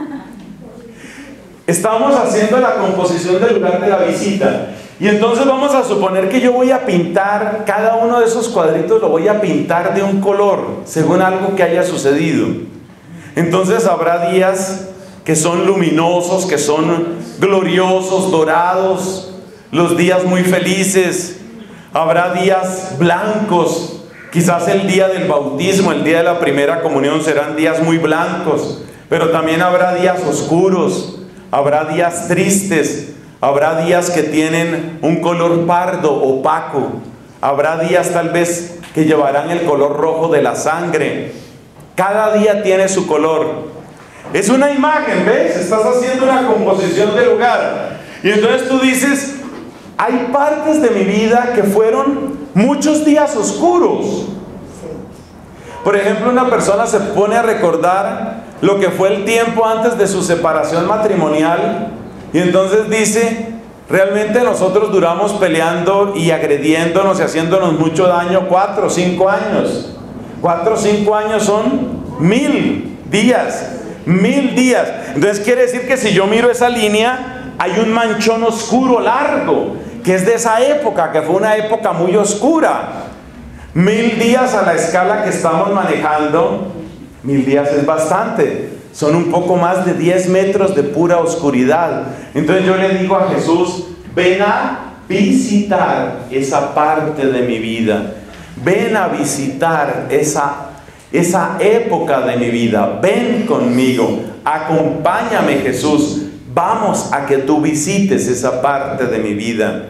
Estamos haciendo la composición del lugar de la visita. Y entonces vamos a suponer que yo voy a pintar, cada uno de esos cuadritos lo voy a pintar de un color, según algo que haya sucedido. Entonces habrá días que son luminosos, que son gloriosos, dorados, los días muy felices. Habrá días blancos, quizás el día del bautismo, el día de la primera comunión serán días muy blancos, pero también habrá días oscuros. Habrá días tristes, habrá días que tienen un color pardo, opaco, habrá días tal vez que llevarán el color rojo de la sangre. Cada día tiene su color. Es una imagen, ¿ves? Estás haciendo una composición de lugar. Y entonces tú dices, hay partes de mi vida que fueron muchos días oscuros. Por ejemplo, una persona se pone a recordar lo que fue el tiempo antes de su separación matrimonial. Y entonces dice, realmente nosotros duramos peleando y agrediéndonos y haciéndonos mucho daño cuatro o cinco años. Cuatro o cinco años son mil días. Mil días. Entonces quiere decir que si yo miro esa línea, hay un manchón oscuro largo, que es de esa época, que fue una época muy oscura. Mil días a la escala que estamos manejando, mil días es bastante. Son un poco más de diez metros de pura oscuridad. Entonces yo le digo a Jesús, ven a visitar esa parte de mi vida. Ven a visitar esa Esa época de mi vida. Ven conmigo, acompáñame, Jesús, vamos a que tú visites esa parte de mi vida.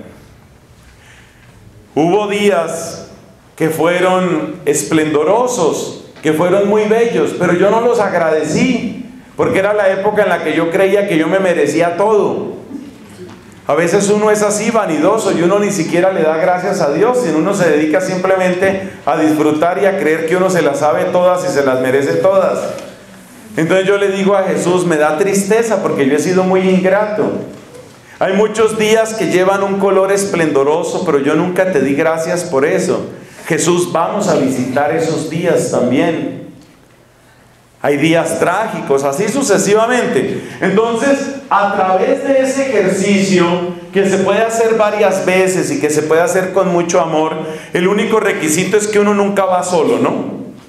Hubo días que fueron esplendorosos, que fueron muy bellos, pero yo no los agradecí, porque era la época en la que yo creía que yo me merecía todo. A veces uno es así, vanidoso, y uno ni siquiera le da gracias a Dios, sino uno se dedica simplemente a disfrutar y a creer que uno se las sabe todas y se las merece todas. Entonces yo le digo a Jesús, me da tristeza porque yo he sido muy ingrato. Hay muchos días que llevan un color esplendoroso, pero yo nunca te di gracias por eso. Jesús, vamos a visitar esos días también. Hay días trágicos, así sucesivamente. Entonces, a través de ese ejercicio, que se puede hacer varias veces y que se puede hacer con mucho amor, el único requisito es que uno nunca va solo, ¿no?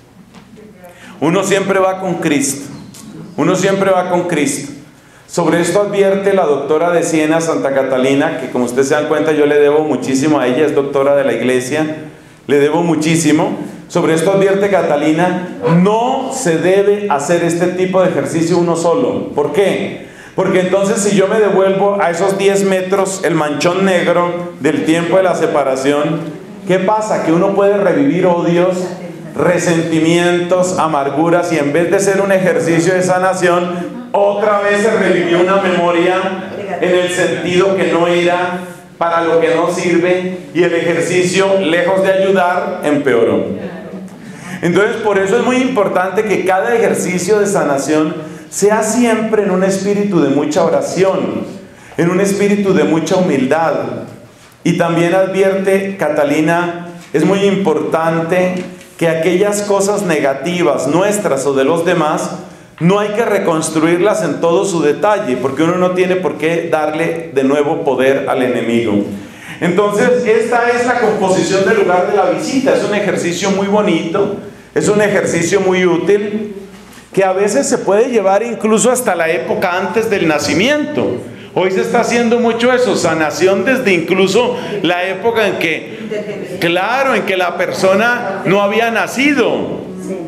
Uno siempre va con Cristo. Uno siempre va con Cristo. Sobre esto advierte la doctora de Siena, Santa Catalina, que como ustedes se dan cuenta, yo le debo muchísimo a ella, es doctora de la iglesia, le debo muchísimo. Sobre esto advierte Catalina, no se debe hacer este tipo de ejercicio uno solo. ¿Por qué? Porque entonces si yo me devuelvo a esos diez metros, el manchón negro del tiempo de la separación, ¿qué pasa? Que uno puede revivir odios, resentimientos, amarguras, y en vez de ser un ejercicio de sanación, otra vez se revivió una memoria en el sentido que no era, para lo que no sirve, y el ejercicio, lejos de ayudar, empeoró. Entonces, por eso es muy importante que cada ejercicio de sanación sea siempre en un espíritu de mucha oración, en un espíritu de mucha humildad. Y también advierte Catalina, es muy importante que aquellas cosas negativas nuestras o de los demás, no hay que reconstruirlas en todo su detalle, porque uno no tiene por qué darle de nuevo poder al enemigo. Entonces, esta es la composición del lugar de la visita. Es un ejercicio muy bonito, es un ejercicio muy útil, que a veces se puede llevar incluso hasta la época antes del nacimiento. Hoy se está haciendo mucho eso, sanación desde incluso la época en que, claro, en que la persona no había nacido.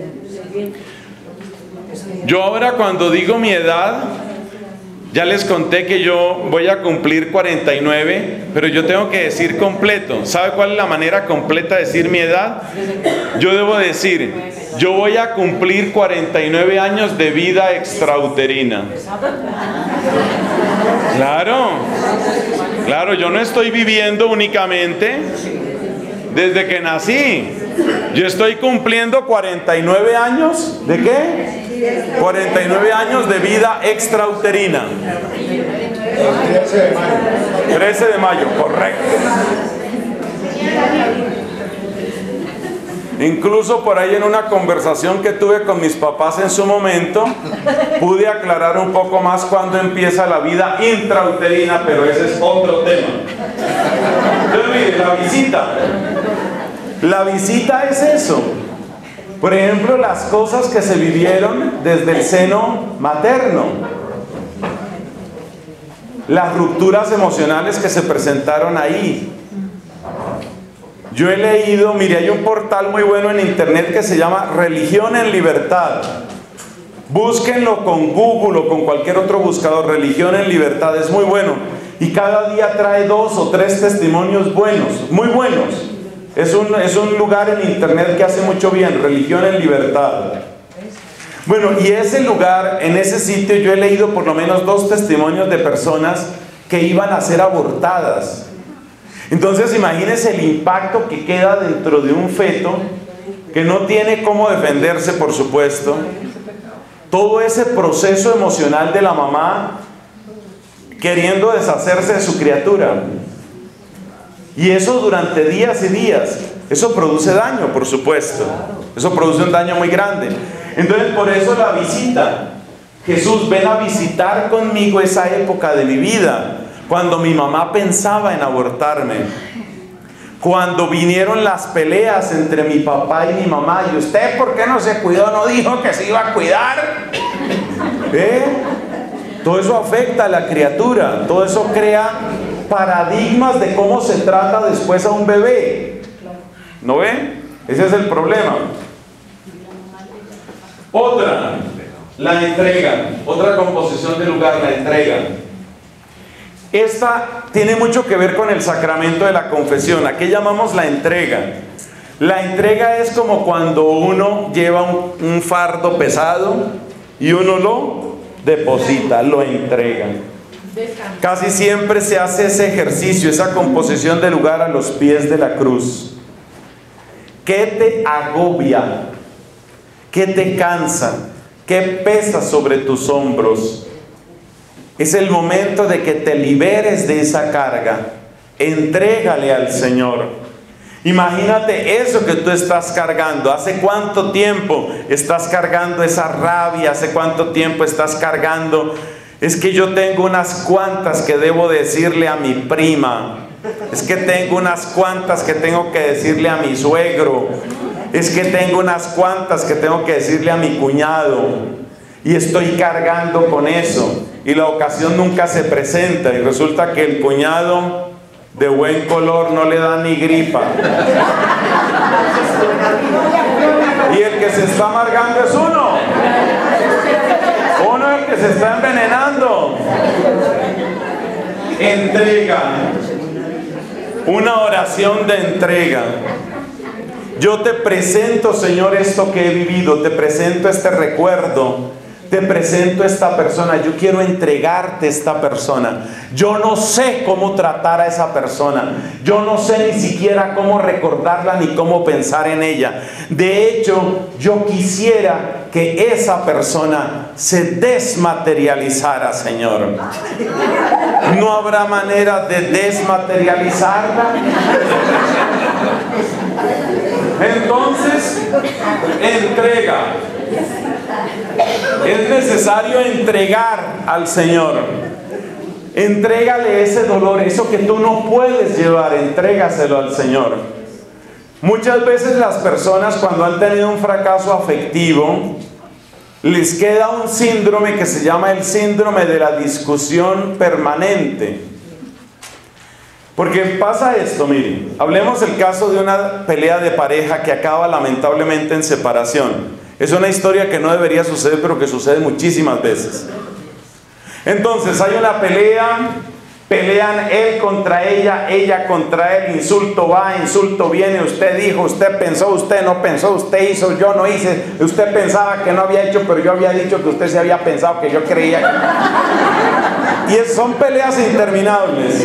Yo ahora cuando digo mi edad, ya les conté que yo voy a cumplir cuarenta y nueve, pero yo tengo que decir completo. ¿Sabe cuál es la manera completa de decir mi edad? Yo debo decir, yo voy a cumplir cuarenta y nueve años de vida extrauterina. Claro, claro, yo no estoy viviendo únicamente desde que nací. Yo estoy cumpliendo cuarenta y nueve años, ¿de qué? cuarenta y nueve años de vida extrauterina. trece de mayo, correcto. Incluso por ahí en una conversación que tuve con mis papás en su momento, pude aclarar un poco más cuándo empieza la vida intrauterina, pero ese es otro tema. Entonces, mire, la visita. La visita es eso. Por ejemplo, las cosas que se vivieron desde el seno materno. Las rupturas emocionales que se presentaron ahí. Yo he leído, mire, hay un portal muy bueno en internet que se llama Religión en Libertad. Búsquenlo con Google o con cualquier otro buscador, Religión en Libertad, es muy bueno. Y cada día trae dos o tres testimonios buenos, muy buenos. Es un, es un lugar en internet que hace mucho bien, Religión en Libertad. Bueno, y ese lugar, en ese sitio yo he leído por lo menos dos testimonios de personas que iban a ser abortadas. Entonces imagínense el impacto que queda dentro de un feto que no tiene cómo defenderse, por supuesto, todo ese proceso emocional de la mamá queriendo deshacerse de su criatura. Y eso durante días y días. Eso produce daño, por supuesto. Eso produce un daño muy grande. Entonces, por eso la visita. Jesús, ven a visitar conmigo esa época de mi vida, cuando mi mamá pensaba en abortarme, cuando vinieron las peleas entre mi papá y mi mamá, y usted, ¿por qué no se cuidó? No dijo que se iba a cuidar. ¿Eh? Todo eso afecta a la criatura, todo eso crea paradigmas de cómo se trata después a un bebé. ¿No ve? Ese es el problema. Otra, la entrega. Otra composición de lugar, la entrega. Esta tiene mucho que ver con el sacramento de la confesión. ¿A qué llamamos la entrega? La entrega es como cuando uno lleva un, un fardo pesado y uno lo deposita, lo entrega. Casi siempre se hace ese ejercicio, esa composición de lugar a los pies de la cruz. ¿Qué te agobia? ¿Qué te cansa? ¿Qué pesa sobre tus hombros? Es el momento de que te liberes de esa carga. Entrégale al Señor. Imagínate eso que tú estás cargando. ¿Hace cuánto tiempo estás cargando esa rabia? ¿Hace cuánto tiempo estás cargando? Es que yo tengo unas cuantas que debo decirle a mi prima. Es que tengo unas cuantas que tengo que decirle a mi suegro. Es que tengo unas cuantas que tengo que decirle a mi cuñado. Y estoy cargando con eso. Y la ocasión nunca se presenta. Y resulta que el cuñado de buen color no le da ni gripa. Y el que se está amargando es uno. Uno es el que se está envenenando. Entrega. Una oración de entrega. Yo te presento, Señor, esto que he vivido. Te presento este recuerdo. Te presento esta persona. Yo quiero entregarte esta persona. Yo no sé cómo tratar a esa persona. Yo no sé ni siquiera cómo recordarla ni cómo pensar en ella. De hecho, yo quisiera que esa persona se desmaterializara, Señor. ¿No habrá manera de desmaterializarla? Entonces, entrega. Es necesario entregar al Señor. Entrégale ese dolor, eso que tú no puedes llevar, entrégaselo al Señor. Muchas veces las personas, cuando han tenido un fracaso afectivo, les queda un síndrome que se llama el síndrome de la discusión permanente. Porque pasa esto, miren, hablemos del caso de una pelea de pareja que acaba lamentablemente en separación. Es una historia que no debería suceder, pero que sucede muchísimas veces. Entonces hay una pelea, pelean él contra ella, ella contra él, insulto va, insulto viene, usted dijo, usted pensó, usted no pensó, usted hizo, yo no hice, usted pensaba que no había hecho, pero yo había dicho que usted se había pensado, que yo creía. Y son peleas interminables.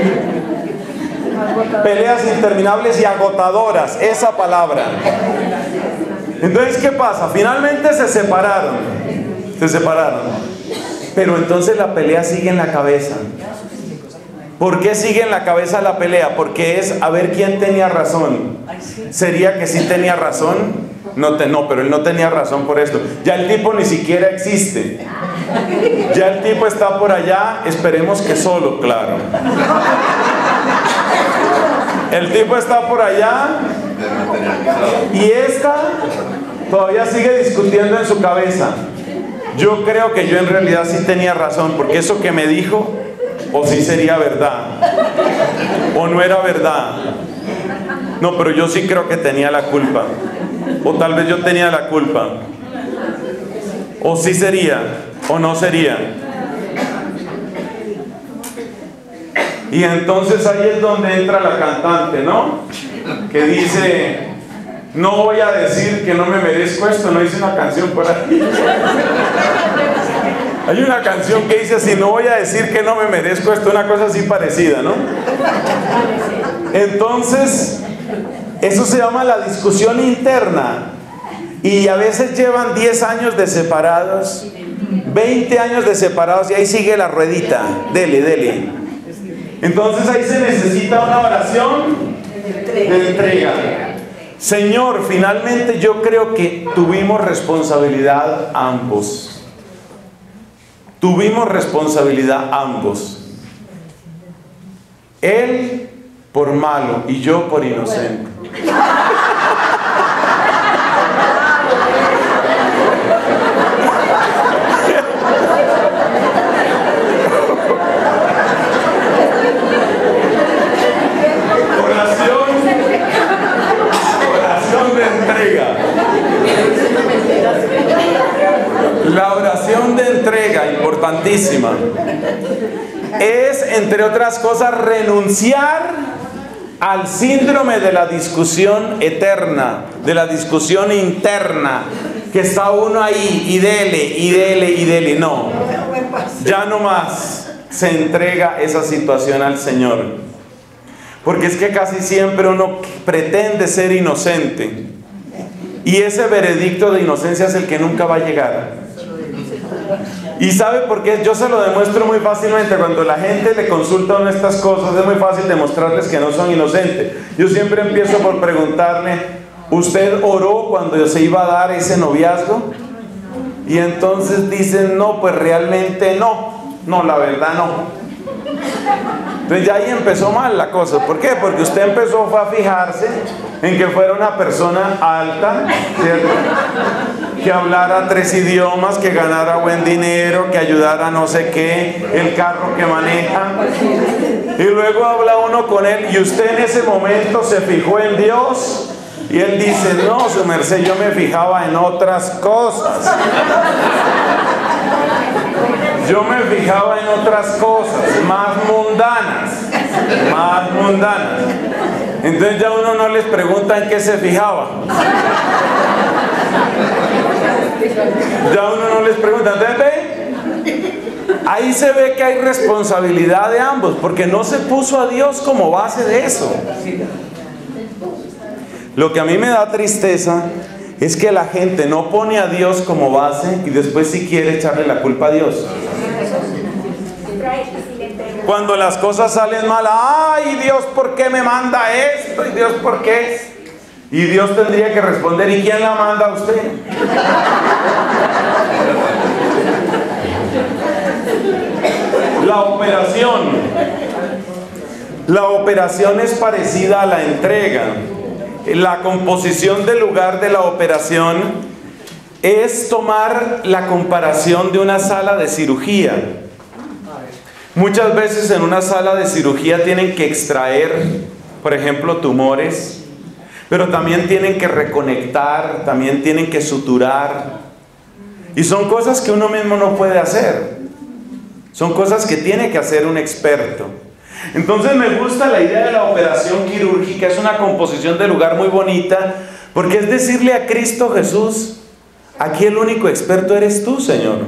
Peleas interminables y agotadoras, esa palabra. Entonces, ¿qué pasa? Finalmente se separaron. Se separaron. Pero entonces la pelea sigue en la cabeza. ¿Por qué sigue en la cabeza la pelea? Porque es a ver quién tenía razón. ¿Sería que sí tenía razón? No, te, no, pero él no tenía razón por esto. Ya el tipo ni siquiera existe. Ya el tipo está por allá, esperemos que solo, claro. El tipo está por allá y esta todavía sigue discutiendo en su cabeza. Yo creo que yo en realidad sí tenía razón, porque eso que me dijo, o sí sería verdad, o no era verdad. No, pero yo sí creo que tenía la culpa, o tal vez yo tenía la culpa, o sí sería, o no sería. Y entonces ahí es donde entra la cantante, ¿no? Que dice, no voy a decir que no me merezco esto, no hice una canción por ahí. Hay una canción que dice así, no voy a decir que no me merezco esto, una cosa así parecida, ¿no? Entonces, eso se llama la discusión interna. y a veces llevan diez años de separados, veinte años de separados, y ahí sigue la ruedita, dele, dele. Entonces ahí se necesita una oración de entrega. Señor, finalmente yo creo que tuvimos responsabilidad ambos. Tuvimos responsabilidad ambos. Él por malo y yo por inocente. Oración, oración de entrega. La oración de entrega, importantísima, es, entre otras cosas, renunciar al síndrome de la discusión eterna, de la discusión interna, que está uno ahí y dele, y dele, y dele. No, ya no más se entrega esa situación al Señor, porque es que casi siempre uno pretende ser inocente, y ese veredicto de inocencia es el que nunca va a llegar. ¿Y sabe por qué? Yo se lo demuestro muy fácilmente. Cuando la gente le consulta en estas cosas, es muy fácil demostrarles que no son inocentes. Yo siempre empiezo por preguntarle: ¿usted oró cuando se iba a dar ese noviazgo? Y entonces dicen: no, pues realmente no. No, la verdad no. Entonces ya ahí empezó mal la cosa. ¿Por qué? Porque usted empezó fue a fijarse en que fuera una persona alta, ¿cierto?, que hablara tres idiomas, que ganara buen dinero, que ayudara a no sé qué, el carro que maneja. Y luego habla uno con él y usted en ese momento se fijó en Dios. Y él dice: no, su merced, yo me fijaba en otras cosas. Yo me fijaba en otras cosas, más mundanas, más mundanas. Entonces ya uno no les pregunta en qué se fijaba. Ya uno no les pregunta. Entonces ve, ahí se ve que hay responsabilidad de ambos, porque no se puso a Dios como base de eso. Lo que a mí me da tristeza es que la gente no pone a Dios como base y después sí quiere echarle la culpa a Dios. Cuando las cosas salen mal: ay, Dios, ¿por qué me manda esto? Y Dios, ¿por qué? Y Dios tendría que responder: ¿y quién la manda a usted? La operación. La operación es parecida a la entrega. La composición del lugar de la operación es tomar la comparación de una sala de cirugía. Muchas veces en una sala de cirugía tienen que extraer, por ejemplo, tumores, pero también tienen que reconectar, también tienen que suturar. Y son cosas que uno mismo no puede hacer. Son cosas que tiene que hacer un experto. Entonces me gusta la idea de la operación quirúrgica. Es una composición de lugar muy bonita, porque es decirle a Cristo Jesús: aquí el único experto eres tú, Señor.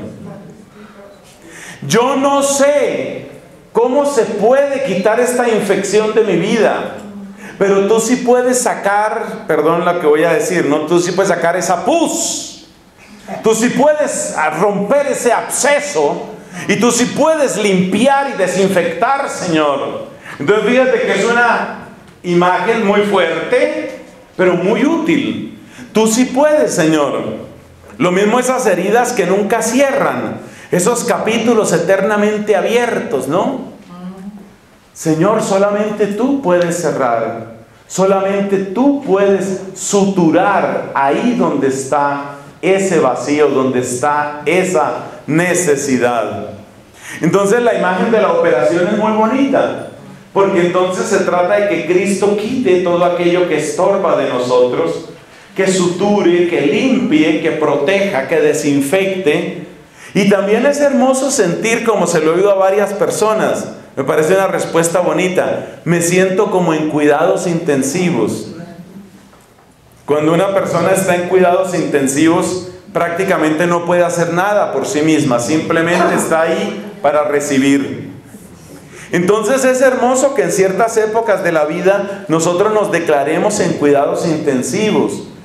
Yo no sé cómo se puede quitar esta infección de mi vida, pero tú sí puedes sacar, perdón lo que voy a decir, ¿no? Tú sí puedes sacar esa pus. Tú sí puedes romper ese absceso. Y tú sí puedes limpiar y desinfectar, Señor. Entonces fíjate que es una imagen muy fuerte, pero muy útil. Tú sí puedes, Señor. Lo mismo esas heridas que nunca cierran, esos capítulos eternamente abiertos, ¿no? Señor, solamente tú puedes cerrar. Solamente tú puedes suturar ahí donde está ese vacío, donde está esa necesidad. Entonces la imagen de la operación es muy bonita, porque entonces se trata de que Cristo quite todo aquello que estorba de nosotros, que suture, que limpie, que proteja, que desinfecte. Y también es hermoso sentir, como se lo he oído a varias personas, me parece una respuesta bonita: me siento como en cuidados intensivos. Cuando una persona está en cuidados intensivos, prácticamente no puede hacer nada por sí misma, simplemente está ahí para recibir. Entonces es hermoso que en ciertas épocas de la vida nosotros nos declaremos en cuidados intensivos,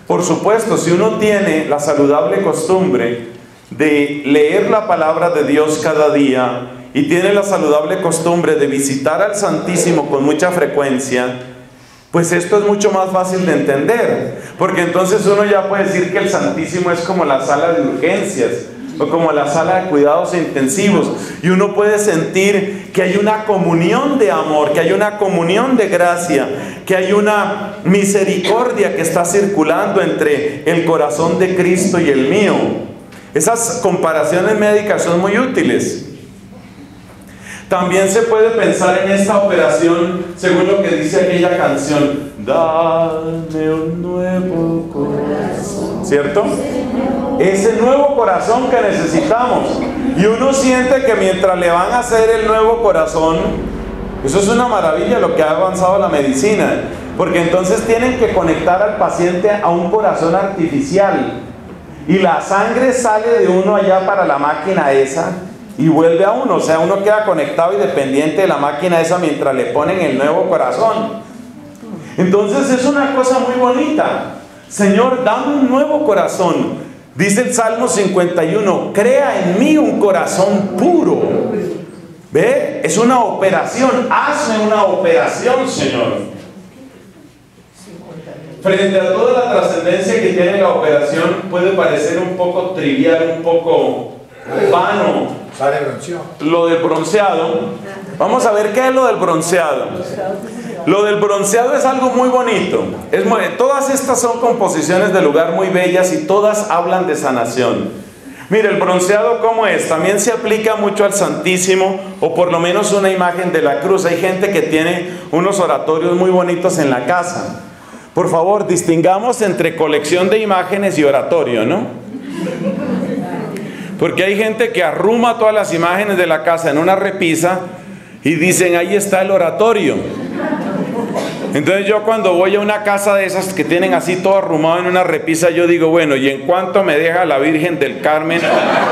Por supuesto, si uno tiene la saludable costumbre de leer la palabra de Dios cada día y tiene la saludable costumbre de visitar al Santísimo con mucha frecuencia, pues esto es mucho más fácil de entender, porque entonces uno ya puede decir que el Santísimo es como la sala de urgencias o como la sala de cuidados intensivos, y uno puede sentir que hay una comunión de amor, que hay una comunión de gracia, que hay una misericordia que está circulando entre el corazón de Cristo y el mío. Esas comparaciones médicas son muy útiles. También se puede pensar en esta operación según lo que dice aquella canción: dame un nuevo corazón, ¿cierto? Ese nuevo corazón que necesitamos. Y uno siente que mientras le van a hacer el nuevo corazón, eso es una maravilla lo que ha avanzado la medicina, porque entonces tienen que conectar al paciente a un corazón artificial y la sangre sale de uno allá para la máquina esa y vuelve a uno, o sea, uno queda conectado y dependiente de la máquina esa mientras le ponen el nuevo corazón. Entonces es una cosa muy bonita. Señor, dame un nuevo corazón. Dice el Salmo cincuenta y uno, crea en mí un corazón puro. ¿Ve? Es una operación, hazme una operación, Señor. Frente a toda la trascendencia que tiene la operación, puede parecer un poco trivial, un poco vano lo del bronceado. Vamos a ver qué es lo del bronceado. Lo del bronceado es algo muy bonito. Es muy, todas estas son composiciones de lugar muy bellas y todas hablan de sanación. Mire, el bronceado, ¿cómo es? También se aplica mucho al Santísimo, o por lo menos una imagen de la cruz. Hay gente que tiene unos oratorios muy bonitos en la casa. Por favor, distingamos entre colección de imágenes y oratorio, ¿no? Porque hay gente que arruma todas las imágenes de la casa en una repisa y dicen, ahí está el oratorio. Entonces yo cuando voy a una casa de esas que tienen así todo arrumado en una repisa, yo digo, bueno, ¿y en cuánto me deja la Virgen del Carmen?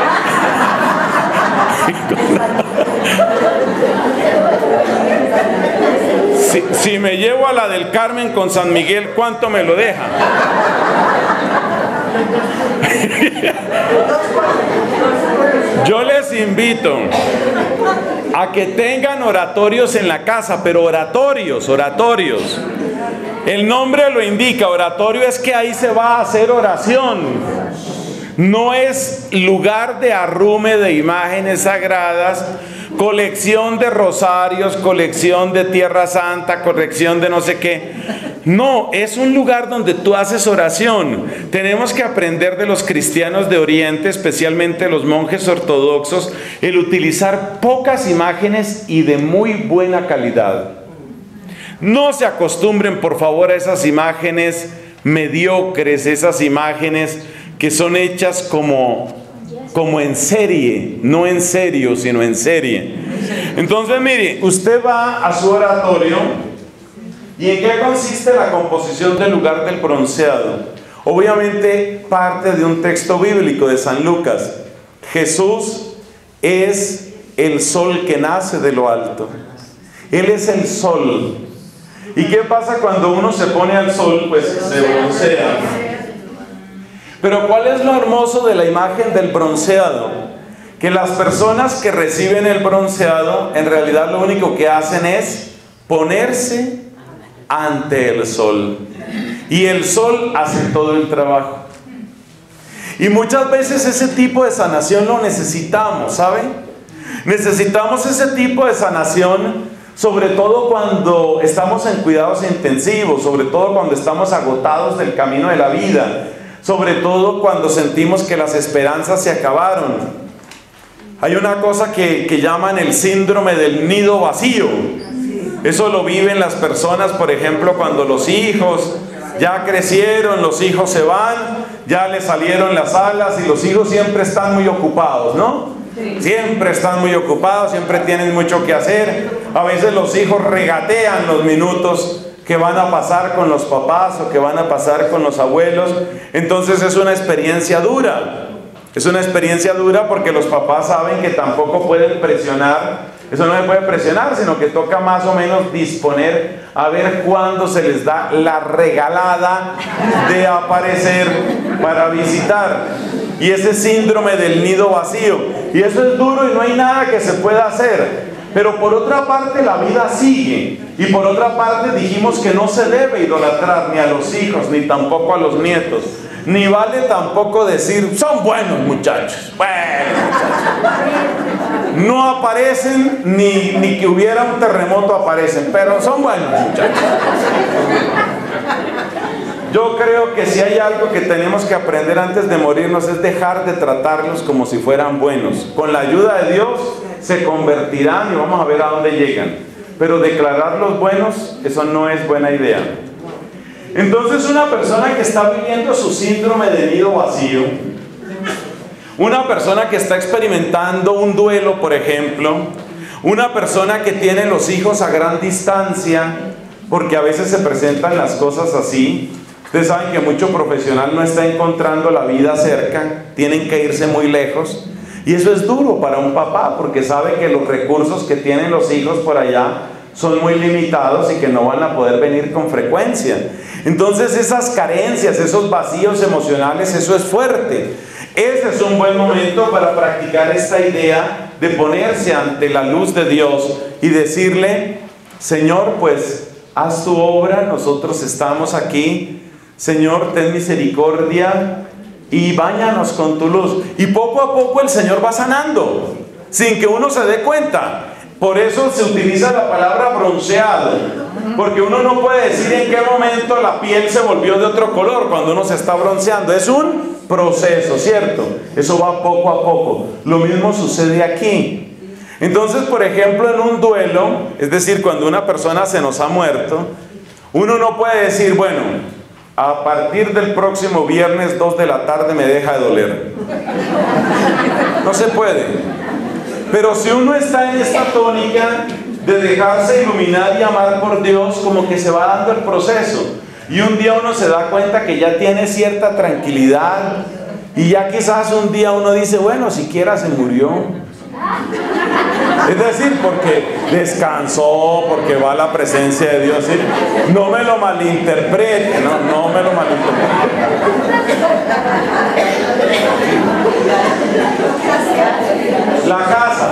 Si, si me llevo a la del Carmen con San Miguel, ¿cuánto me lo deja? Yo les invito a que tengan oratorios en la casa, pero oratorios, oratorios. El nombre lo indica, oratorio es que ahí se va a hacer oración. No es lugar de arrume de imágenes sagradas, colección de rosarios, colección de Tierra Santa, colección de no sé qué. No, es un lugar donde tú haces oración. Tenemos que aprender de los cristianos de Oriente, especialmente los monjes ortodoxos, el utilizar pocas imágenes y de muy buena calidad. No se acostumbren, por favor, a esas imágenes mediocres, esas imágenes que son hechas como, como en serie, no en serio, sino en serie. Entonces, mire, usted va a su oratorio, ¿y en qué consiste la composición del lugar del bronceado? Obviamente parte de un texto bíblico de San Lucas. Jesús es el sol que nace de lo alto. Él es el sol. ¿Y qué pasa cuando uno se pone al sol? Pues se broncea. Pero ¿cuál es lo hermoso de la imagen del bronceado? Que las personas que reciben el bronceado, en realidad lo único que hacen es ponerse ante el sol. Y el sol hace todo el trabajo. Y muchas veces ese tipo de sanación lo necesitamos, ¿sabe? Necesitamos ese tipo de sanación, sobre todo cuando estamos en cuidados intensivos, sobre todo cuando estamos agotados del camino de la vida, sobre todo cuando sentimos que las esperanzas se acabaron. Hay una cosa que, que llaman el síndrome del nido vacío. Eso lo viven las personas, por ejemplo, cuando los hijos ya crecieron, los hijos se van, ya les salieron las alas y los hijos siempre están muy ocupados, ¿no? Sí. Siempre están muy ocupados, siempre tienen mucho que hacer. A veces los hijos regatean los minutos que van a pasar con los papás o que van a pasar con los abuelos. Entonces es una experiencia dura. Es una experiencia dura porque los papás saben que tampoco pueden presionar Eso no se puede presionar, sino que toca más o menos disponer a ver cuándo se les da la regalada de aparecer para visitar. Y ese síndrome del nido vacío. Y eso es duro y no hay nada que se pueda hacer. Pero por otra parte la vida sigue. Y por otra parte dijimos que no se debe idolatrar ni a los hijos, ni tampoco a los nietos. Ni vale tampoco decir, son buenos muchachos. Buenos muchachos. No aparecen, ni, ni que hubiera un terremoto aparecen, pero son buenos muchachos. Yo creo que si hay algo que tenemos que aprender antes de morirnos es dejar de tratarlos como si fueran buenos. Con la ayuda de Dios se convertirán y vamos a ver a dónde llegan. Pero declararlos buenos, eso no es buena idea. Entonces una persona que está viviendo su síndrome de nido vacío, una persona que está experimentando un duelo, por ejemplo, una persona que tiene los hijos a gran distancia, porque a veces se presentan las cosas así. Ustedes saben que mucho profesional no está encontrando la vida cerca, tienen que irse muy lejos. Y eso es duro para un papá, porque sabe que los recursos que tienen los hijos por allá son muy limitados y que no van a poder venir con frecuencia. Entonces esas carencias, esos vacíos emocionales, eso es fuerte. Ese es un buen momento para practicar esta idea de ponerse ante la luz de Dios y decirle, Señor, pues haz tu obra, nosotros estamos aquí. Señor, ten misericordia y báñanos con tu luz. Y poco a poco el Señor va sanando, sin que uno se dé cuenta. Por eso se utiliza la palabra bronceado, porque uno no puede decir en qué momento la piel se volvió de otro color cuando uno se está bronceando. Es un proceso, ¿cierto? Eso va poco a poco. Lo mismo sucede aquí. Entonces, por ejemplo, en un duelo, es decir, cuando una persona se nos ha muerto, uno no puede decir, bueno, a partir del próximo viernes dos de la tarde me deja de doler. No se puede. Pero si uno está en esta tónica de dejarse iluminar y amar por Dios, como que se va dando el proceso. Y un día uno se da cuenta que ya tiene cierta tranquilidad. Y ya quizás un día uno dice, bueno, siquiera se murió. Es decir, porque descansó, porque va a la presencia de Dios. ¿Sí? No me lo malinterprete, no, no me lo malinterprete. La casa.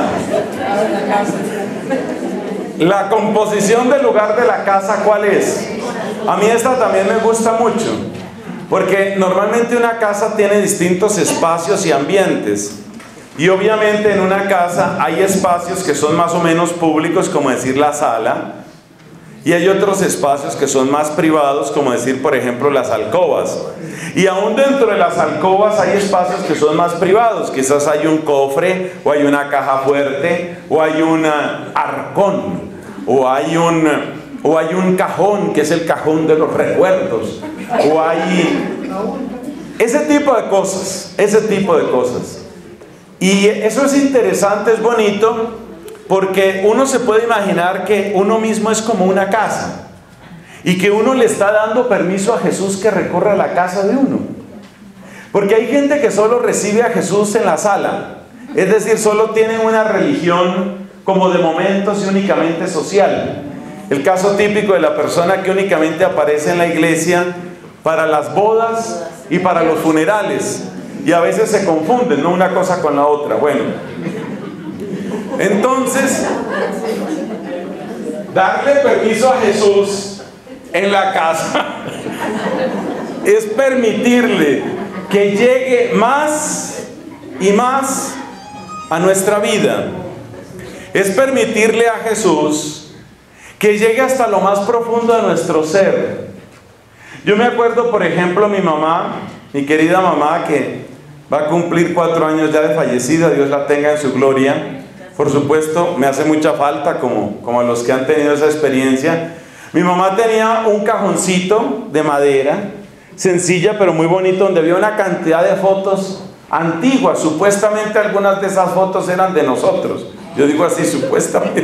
La composición del lugar de la casa, ¿cuál es? A mí esta también me gusta mucho, porque normalmente una casa tiene distintos espacios y ambientes. Y obviamente en una casa hay espacios que son más o menos públicos, como decir la sala, y hay otros espacios que son más privados, como decir, por ejemplo, las alcobas. Y aún dentro de las alcobas hay espacios que son más privados. Quizás hay un cofre, o hay una caja fuerte, o hay un arcón, o hay un, o hay un cajón, que es el cajón de los recuerdos, o hay ese tipo de cosas, ese tipo de cosas. Y eso es interesante, es bonito, porque uno se puede imaginar que uno mismo es como una casa y que uno le está dando permiso a Jesús que recorra la casa de uno. Porque hay gente que solo recibe a Jesús en la sala, es decir, solo tienen una religión como de momentos y únicamente social. El caso típico de la persona que únicamente aparece en la iglesia para las bodas y para los funerales. Y a veces se confunden, ¿no? Una cosa con la otra. Bueno, entonces, darle permiso a Jesús en la casa es permitirle que llegue más y más a nuestra vida. Es permitirle a Jesús que llegue hasta lo más profundo de nuestro ser. Yo me acuerdo, por ejemplo, mi mamá, mi querida mamá, que va a cumplir cuatro años ya de fallecida, Dios la tenga en su gloria. Por supuesto, me hace mucha falta, como, como a los que han tenido esa experiencia. Mi mamá tenía un cajoncito de madera, sencilla pero muy bonito, donde había una cantidad de fotos antiguas. Supuestamente algunas de esas fotos eran de nosotros. Yo digo así, supuestamente.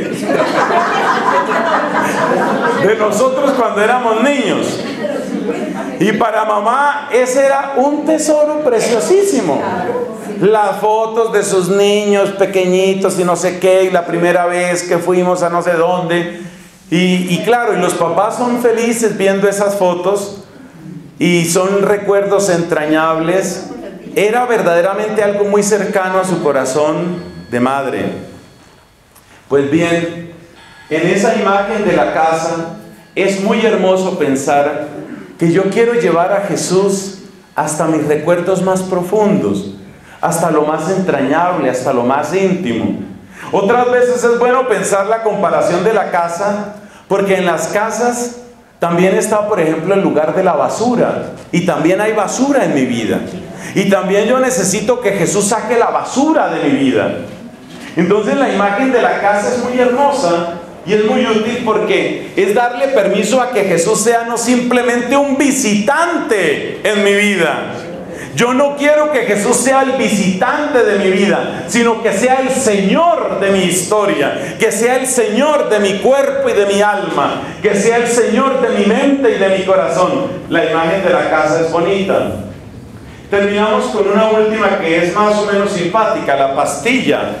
De nosotros cuando éramos niños. Y para mamá ese era un tesoro preciosísimo. las fotos de sus niños pequeñitos y no sé qué, y la primera vez que fuimos a no sé dónde. Y, y claro, y los papás son felices viendo esas fotos y son recuerdos entrañables. Era verdaderamente algo muy cercano a su corazón de madre. Pues bien, en esa imagen de la casa es muy hermoso pensar que yo quiero llevar a Jesús hasta mis recuerdos más profundos, hasta lo más entrañable, hasta lo más íntimo. Otras veces es bueno pensar la comparación de la casa, porque en las casas también está, por ejemplo, el lugar de la basura, y también hay basura en mi vida, y también yo necesito que Jesús saque la basura de mi vida. Entonces la imagen de la casa es muy hermosa y es muy útil, porque es darle permiso a que Jesús sea no simplemente un visitante en mi vida. Yo no quiero que Jesús sea el visitante de mi vida, sino que sea el Señor de mi historia, que sea el Señor de mi cuerpo y de mi alma, que sea el Señor de mi mente y de mi corazón. La imagen de la casa es bonita. Terminamos con una última que es más o menos simpática, la pastilla.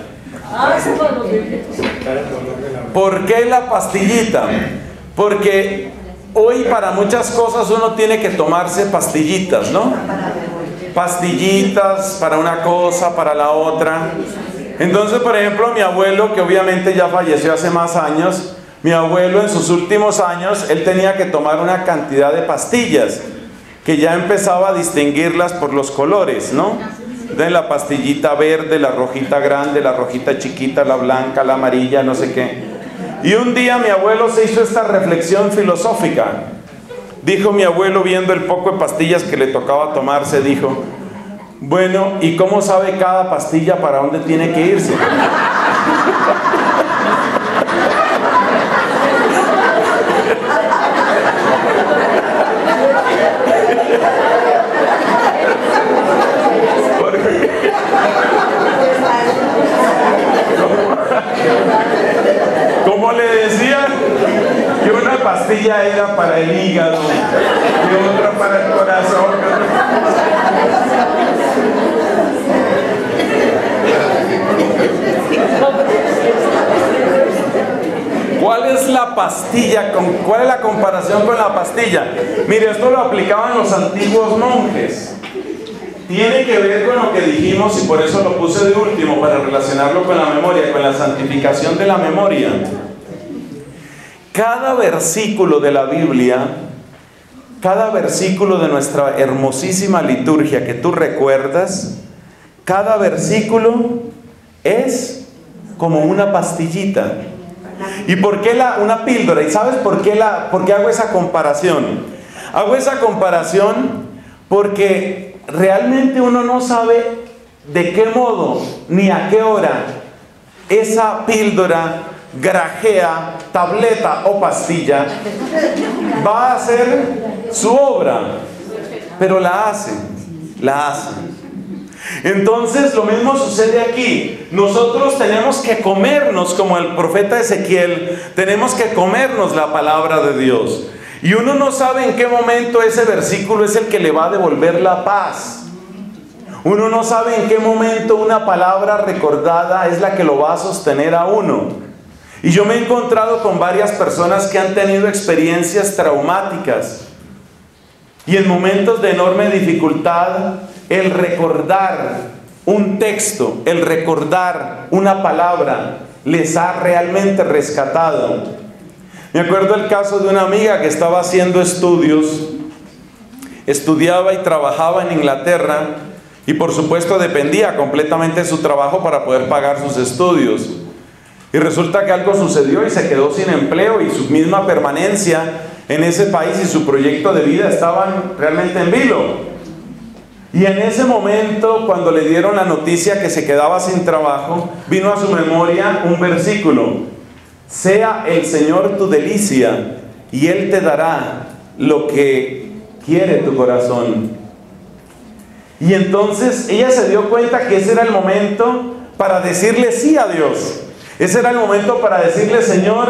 ¿Por qué la pastillita? Porque hoy para muchas cosas uno tiene que tomarse pastillitas, ¿no? Pastillitas para una cosa, para la otra. Entonces, por ejemplo, mi abuelo, que obviamente ya falleció hace más años, mi abuelo en sus últimos años, él tenía que tomar una cantidad de pastillas, que ya empezaba a distinguirlas por los colores, ¿no? De la pastillita verde, la rojita grande, la rojita chiquita, la blanca, la amarilla, no sé qué. Y un día mi abuelo se hizo esta reflexión filosófica. Dijo mi abuelo, viendo el poco de pastillas que le tocaba tomarse, dijo: bueno, ¿y cómo sabe cada pastilla para dónde tiene que irse? Como le decía, que una pastilla era para el hígado y otra para el corazón. ¿Cuál es la pastilla? ¿Cuál es la comparación con la pastilla? Mire, esto lo aplicaban los antiguos monjes. Tiene que ver con lo que dijimos, y por eso lo puse de último, para relacionarlo con la memoria, con la santificación de la memoria. Cada versículo de la Biblia, cada versículo de nuestra hermosísima liturgia que tú recuerdas, cada versículo es como una pastillita. ¿Y por qué la, una píldora? ¿Y sabes por qué, la, por qué hago esa comparación? Hago esa comparación porque realmente uno no sabe de qué modo ni a qué hora esa píldora, grajea, tableta o pastilla va a hacer su obra, pero la hace, la hace. Entonces lo mismo sucede aquí. Nosotros tenemos que comernos, como el profeta Ezequiel, tenemos que comernos la palabra de Dios. Y uno no sabe en qué momento ese versículo es el que le va a devolver la paz. Uno no sabe en qué momento una palabra recordada es la que lo va a sostener a uno. Y yo me he encontrado con varias personas que han tenido experiencias traumáticas. Y en momentos de enorme dificultad, el recordar un texto, el recordar una palabra, les ha realmente rescatado. Me acuerdo el caso de una amiga que estaba haciendo estudios, estudiaba y trabajaba en Inglaterra, y por supuesto dependía completamente de su trabajo para poder pagar sus estudios. Y resulta que algo sucedió y se quedó sin empleo, y su misma permanencia en ese país y su proyecto de vida estaban realmente en vilo. Y en ese momento, cuando le dieron la noticia que se quedaba sin trabajo, vino a su memoria un versículo: sea el Señor tu delicia, y Él te dará lo que quiere tu corazón. Y entonces ella se dio cuenta que ese era el momento para decirle sí a Dios. Ese era el momento para decirle: Señor,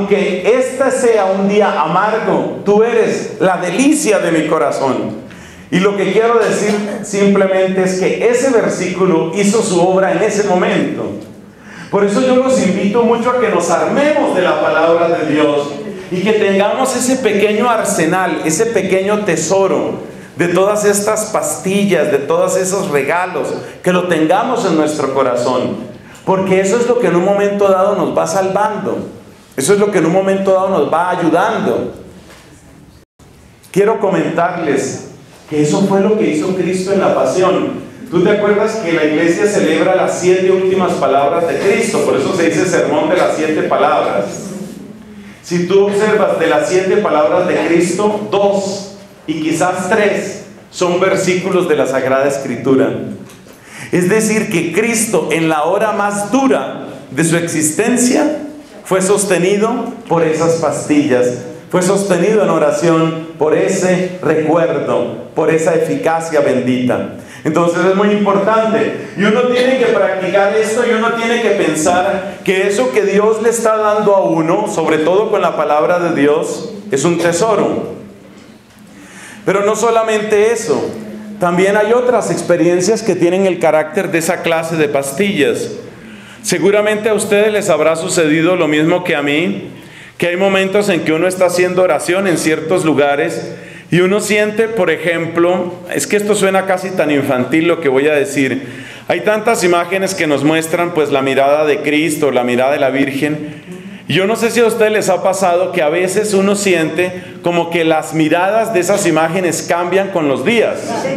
aunque este sea un día amargo, tú eres la delicia de mi corazón. Y lo que quiero decir simplemente es que ese versículo hizo su obra en ese momento. Por eso yo los invito mucho a que nos armemos de la palabra de Dios y que tengamos ese pequeño arsenal, ese pequeño tesoro de todas estas pastillas, de todos esos regalos, que lo tengamos en nuestro corazón. Porque eso es lo que en un momento dado nos va salvando. Eso es lo que en un momento dado nos va ayudando. Quiero comentarles que eso fue lo que hizo Cristo en la pasión. ¿Tú te acuerdas que la iglesia celebra las siete últimas palabras de Cristo? Por eso se dice sermón de las siete palabras. Si tú observas de las siete palabras de Cristo, dos y quizás tres son versículos de la Sagrada Escritura. Es decir, que Cristo en la hora más dura de su existencia fue sostenido por esas pastillas. Fue sostenido en oración por ese recuerdo, por esa eficacia bendita. Entonces es muy importante. Y uno tiene que practicar esto y uno tiene que pensar que eso que Dios le está dando a uno, sobre todo con la palabra de Dios, es un tesoro. Pero no solamente eso, también hay otras experiencias que tienen el carácter de esa clase de pastillas. Seguramente a ustedes les habrá sucedido lo mismo que a mí, que hay momentos en que uno está haciendo oración en ciertos lugares y uno siente, por ejemplo, es que esto suena casi tan infantil lo que voy a decir, hay tantas imágenes que nos muestran pues la mirada de Cristo, la mirada de la Virgen. Yo no sé si a ustedes les ha pasado que a veces uno siente como que las miradas de esas imágenes cambian con los días.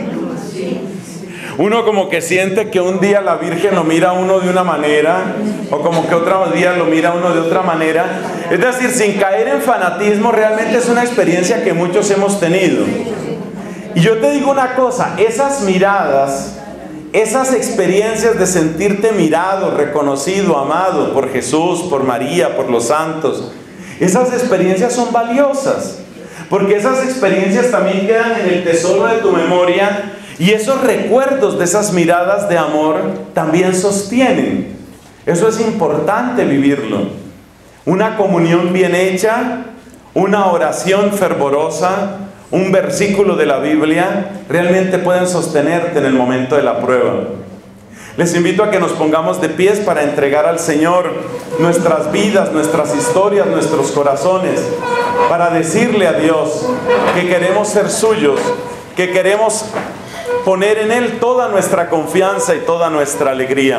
Uno como que siente que un día la Virgen lo mira a uno de una manera, o como que otro día lo mira a uno de otra manera. Es decir, sin caer en fanatismo, realmente es una experiencia que muchos hemos tenido. Y yo te digo una cosa, esas miradas, esas experiencias de sentirte mirado, reconocido, amado por Jesús, por María, por los santos, esas experiencias son valiosas, porque esas experiencias también quedan en el tesoro de tu memoria. Y esos recuerdos de esas miradas de amor también sostienen. Eso es importante vivirlo. Una comunión bien hecha, una oración fervorosa, un versículo de la Biblia, realmente pueden sostenerte en el momento de la prueba. Les invito a que nos pongamos de pies para entregar al Señor nuestras vidas, nuestras historias, nuestros corazones, para decirle a Dios que queremos ser suyos, que queremos poner en Él toda nuestra confianza y toda nuestra alegría.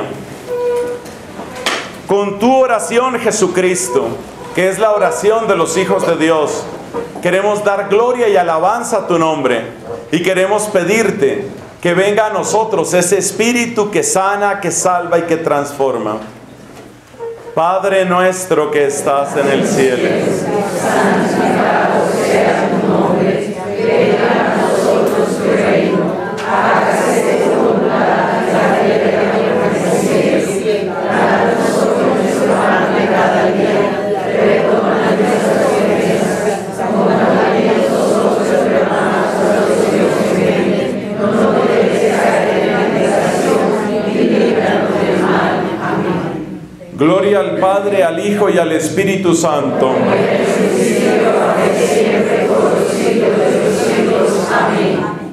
Con tu oración, Jesucristo, que es la oración de los hijos de Dios, queremos dar gloria y alabanza a tu nombre y queremos pedirte que venga a nosotros ese Espíritu que sana, que salva y que transforma. Padre nuestro que estás en el cielo, santificado sea tu nombre, venga a nosotros tu reino. Hágase tu voluntad en la tierra como en el cielo. Danos nosotros nuestro pan de cada día. Perdona nuestras ofensas, como también nosotros perdonamos a los que nos ofenden. No nos dejes caer en la tentación y líbranos del mal. Amén. Gloria al Padre, al Hijo y al Espíritu Santo. Como en el cielo, ahora y siempre, por los siglos de los siglos. Amén.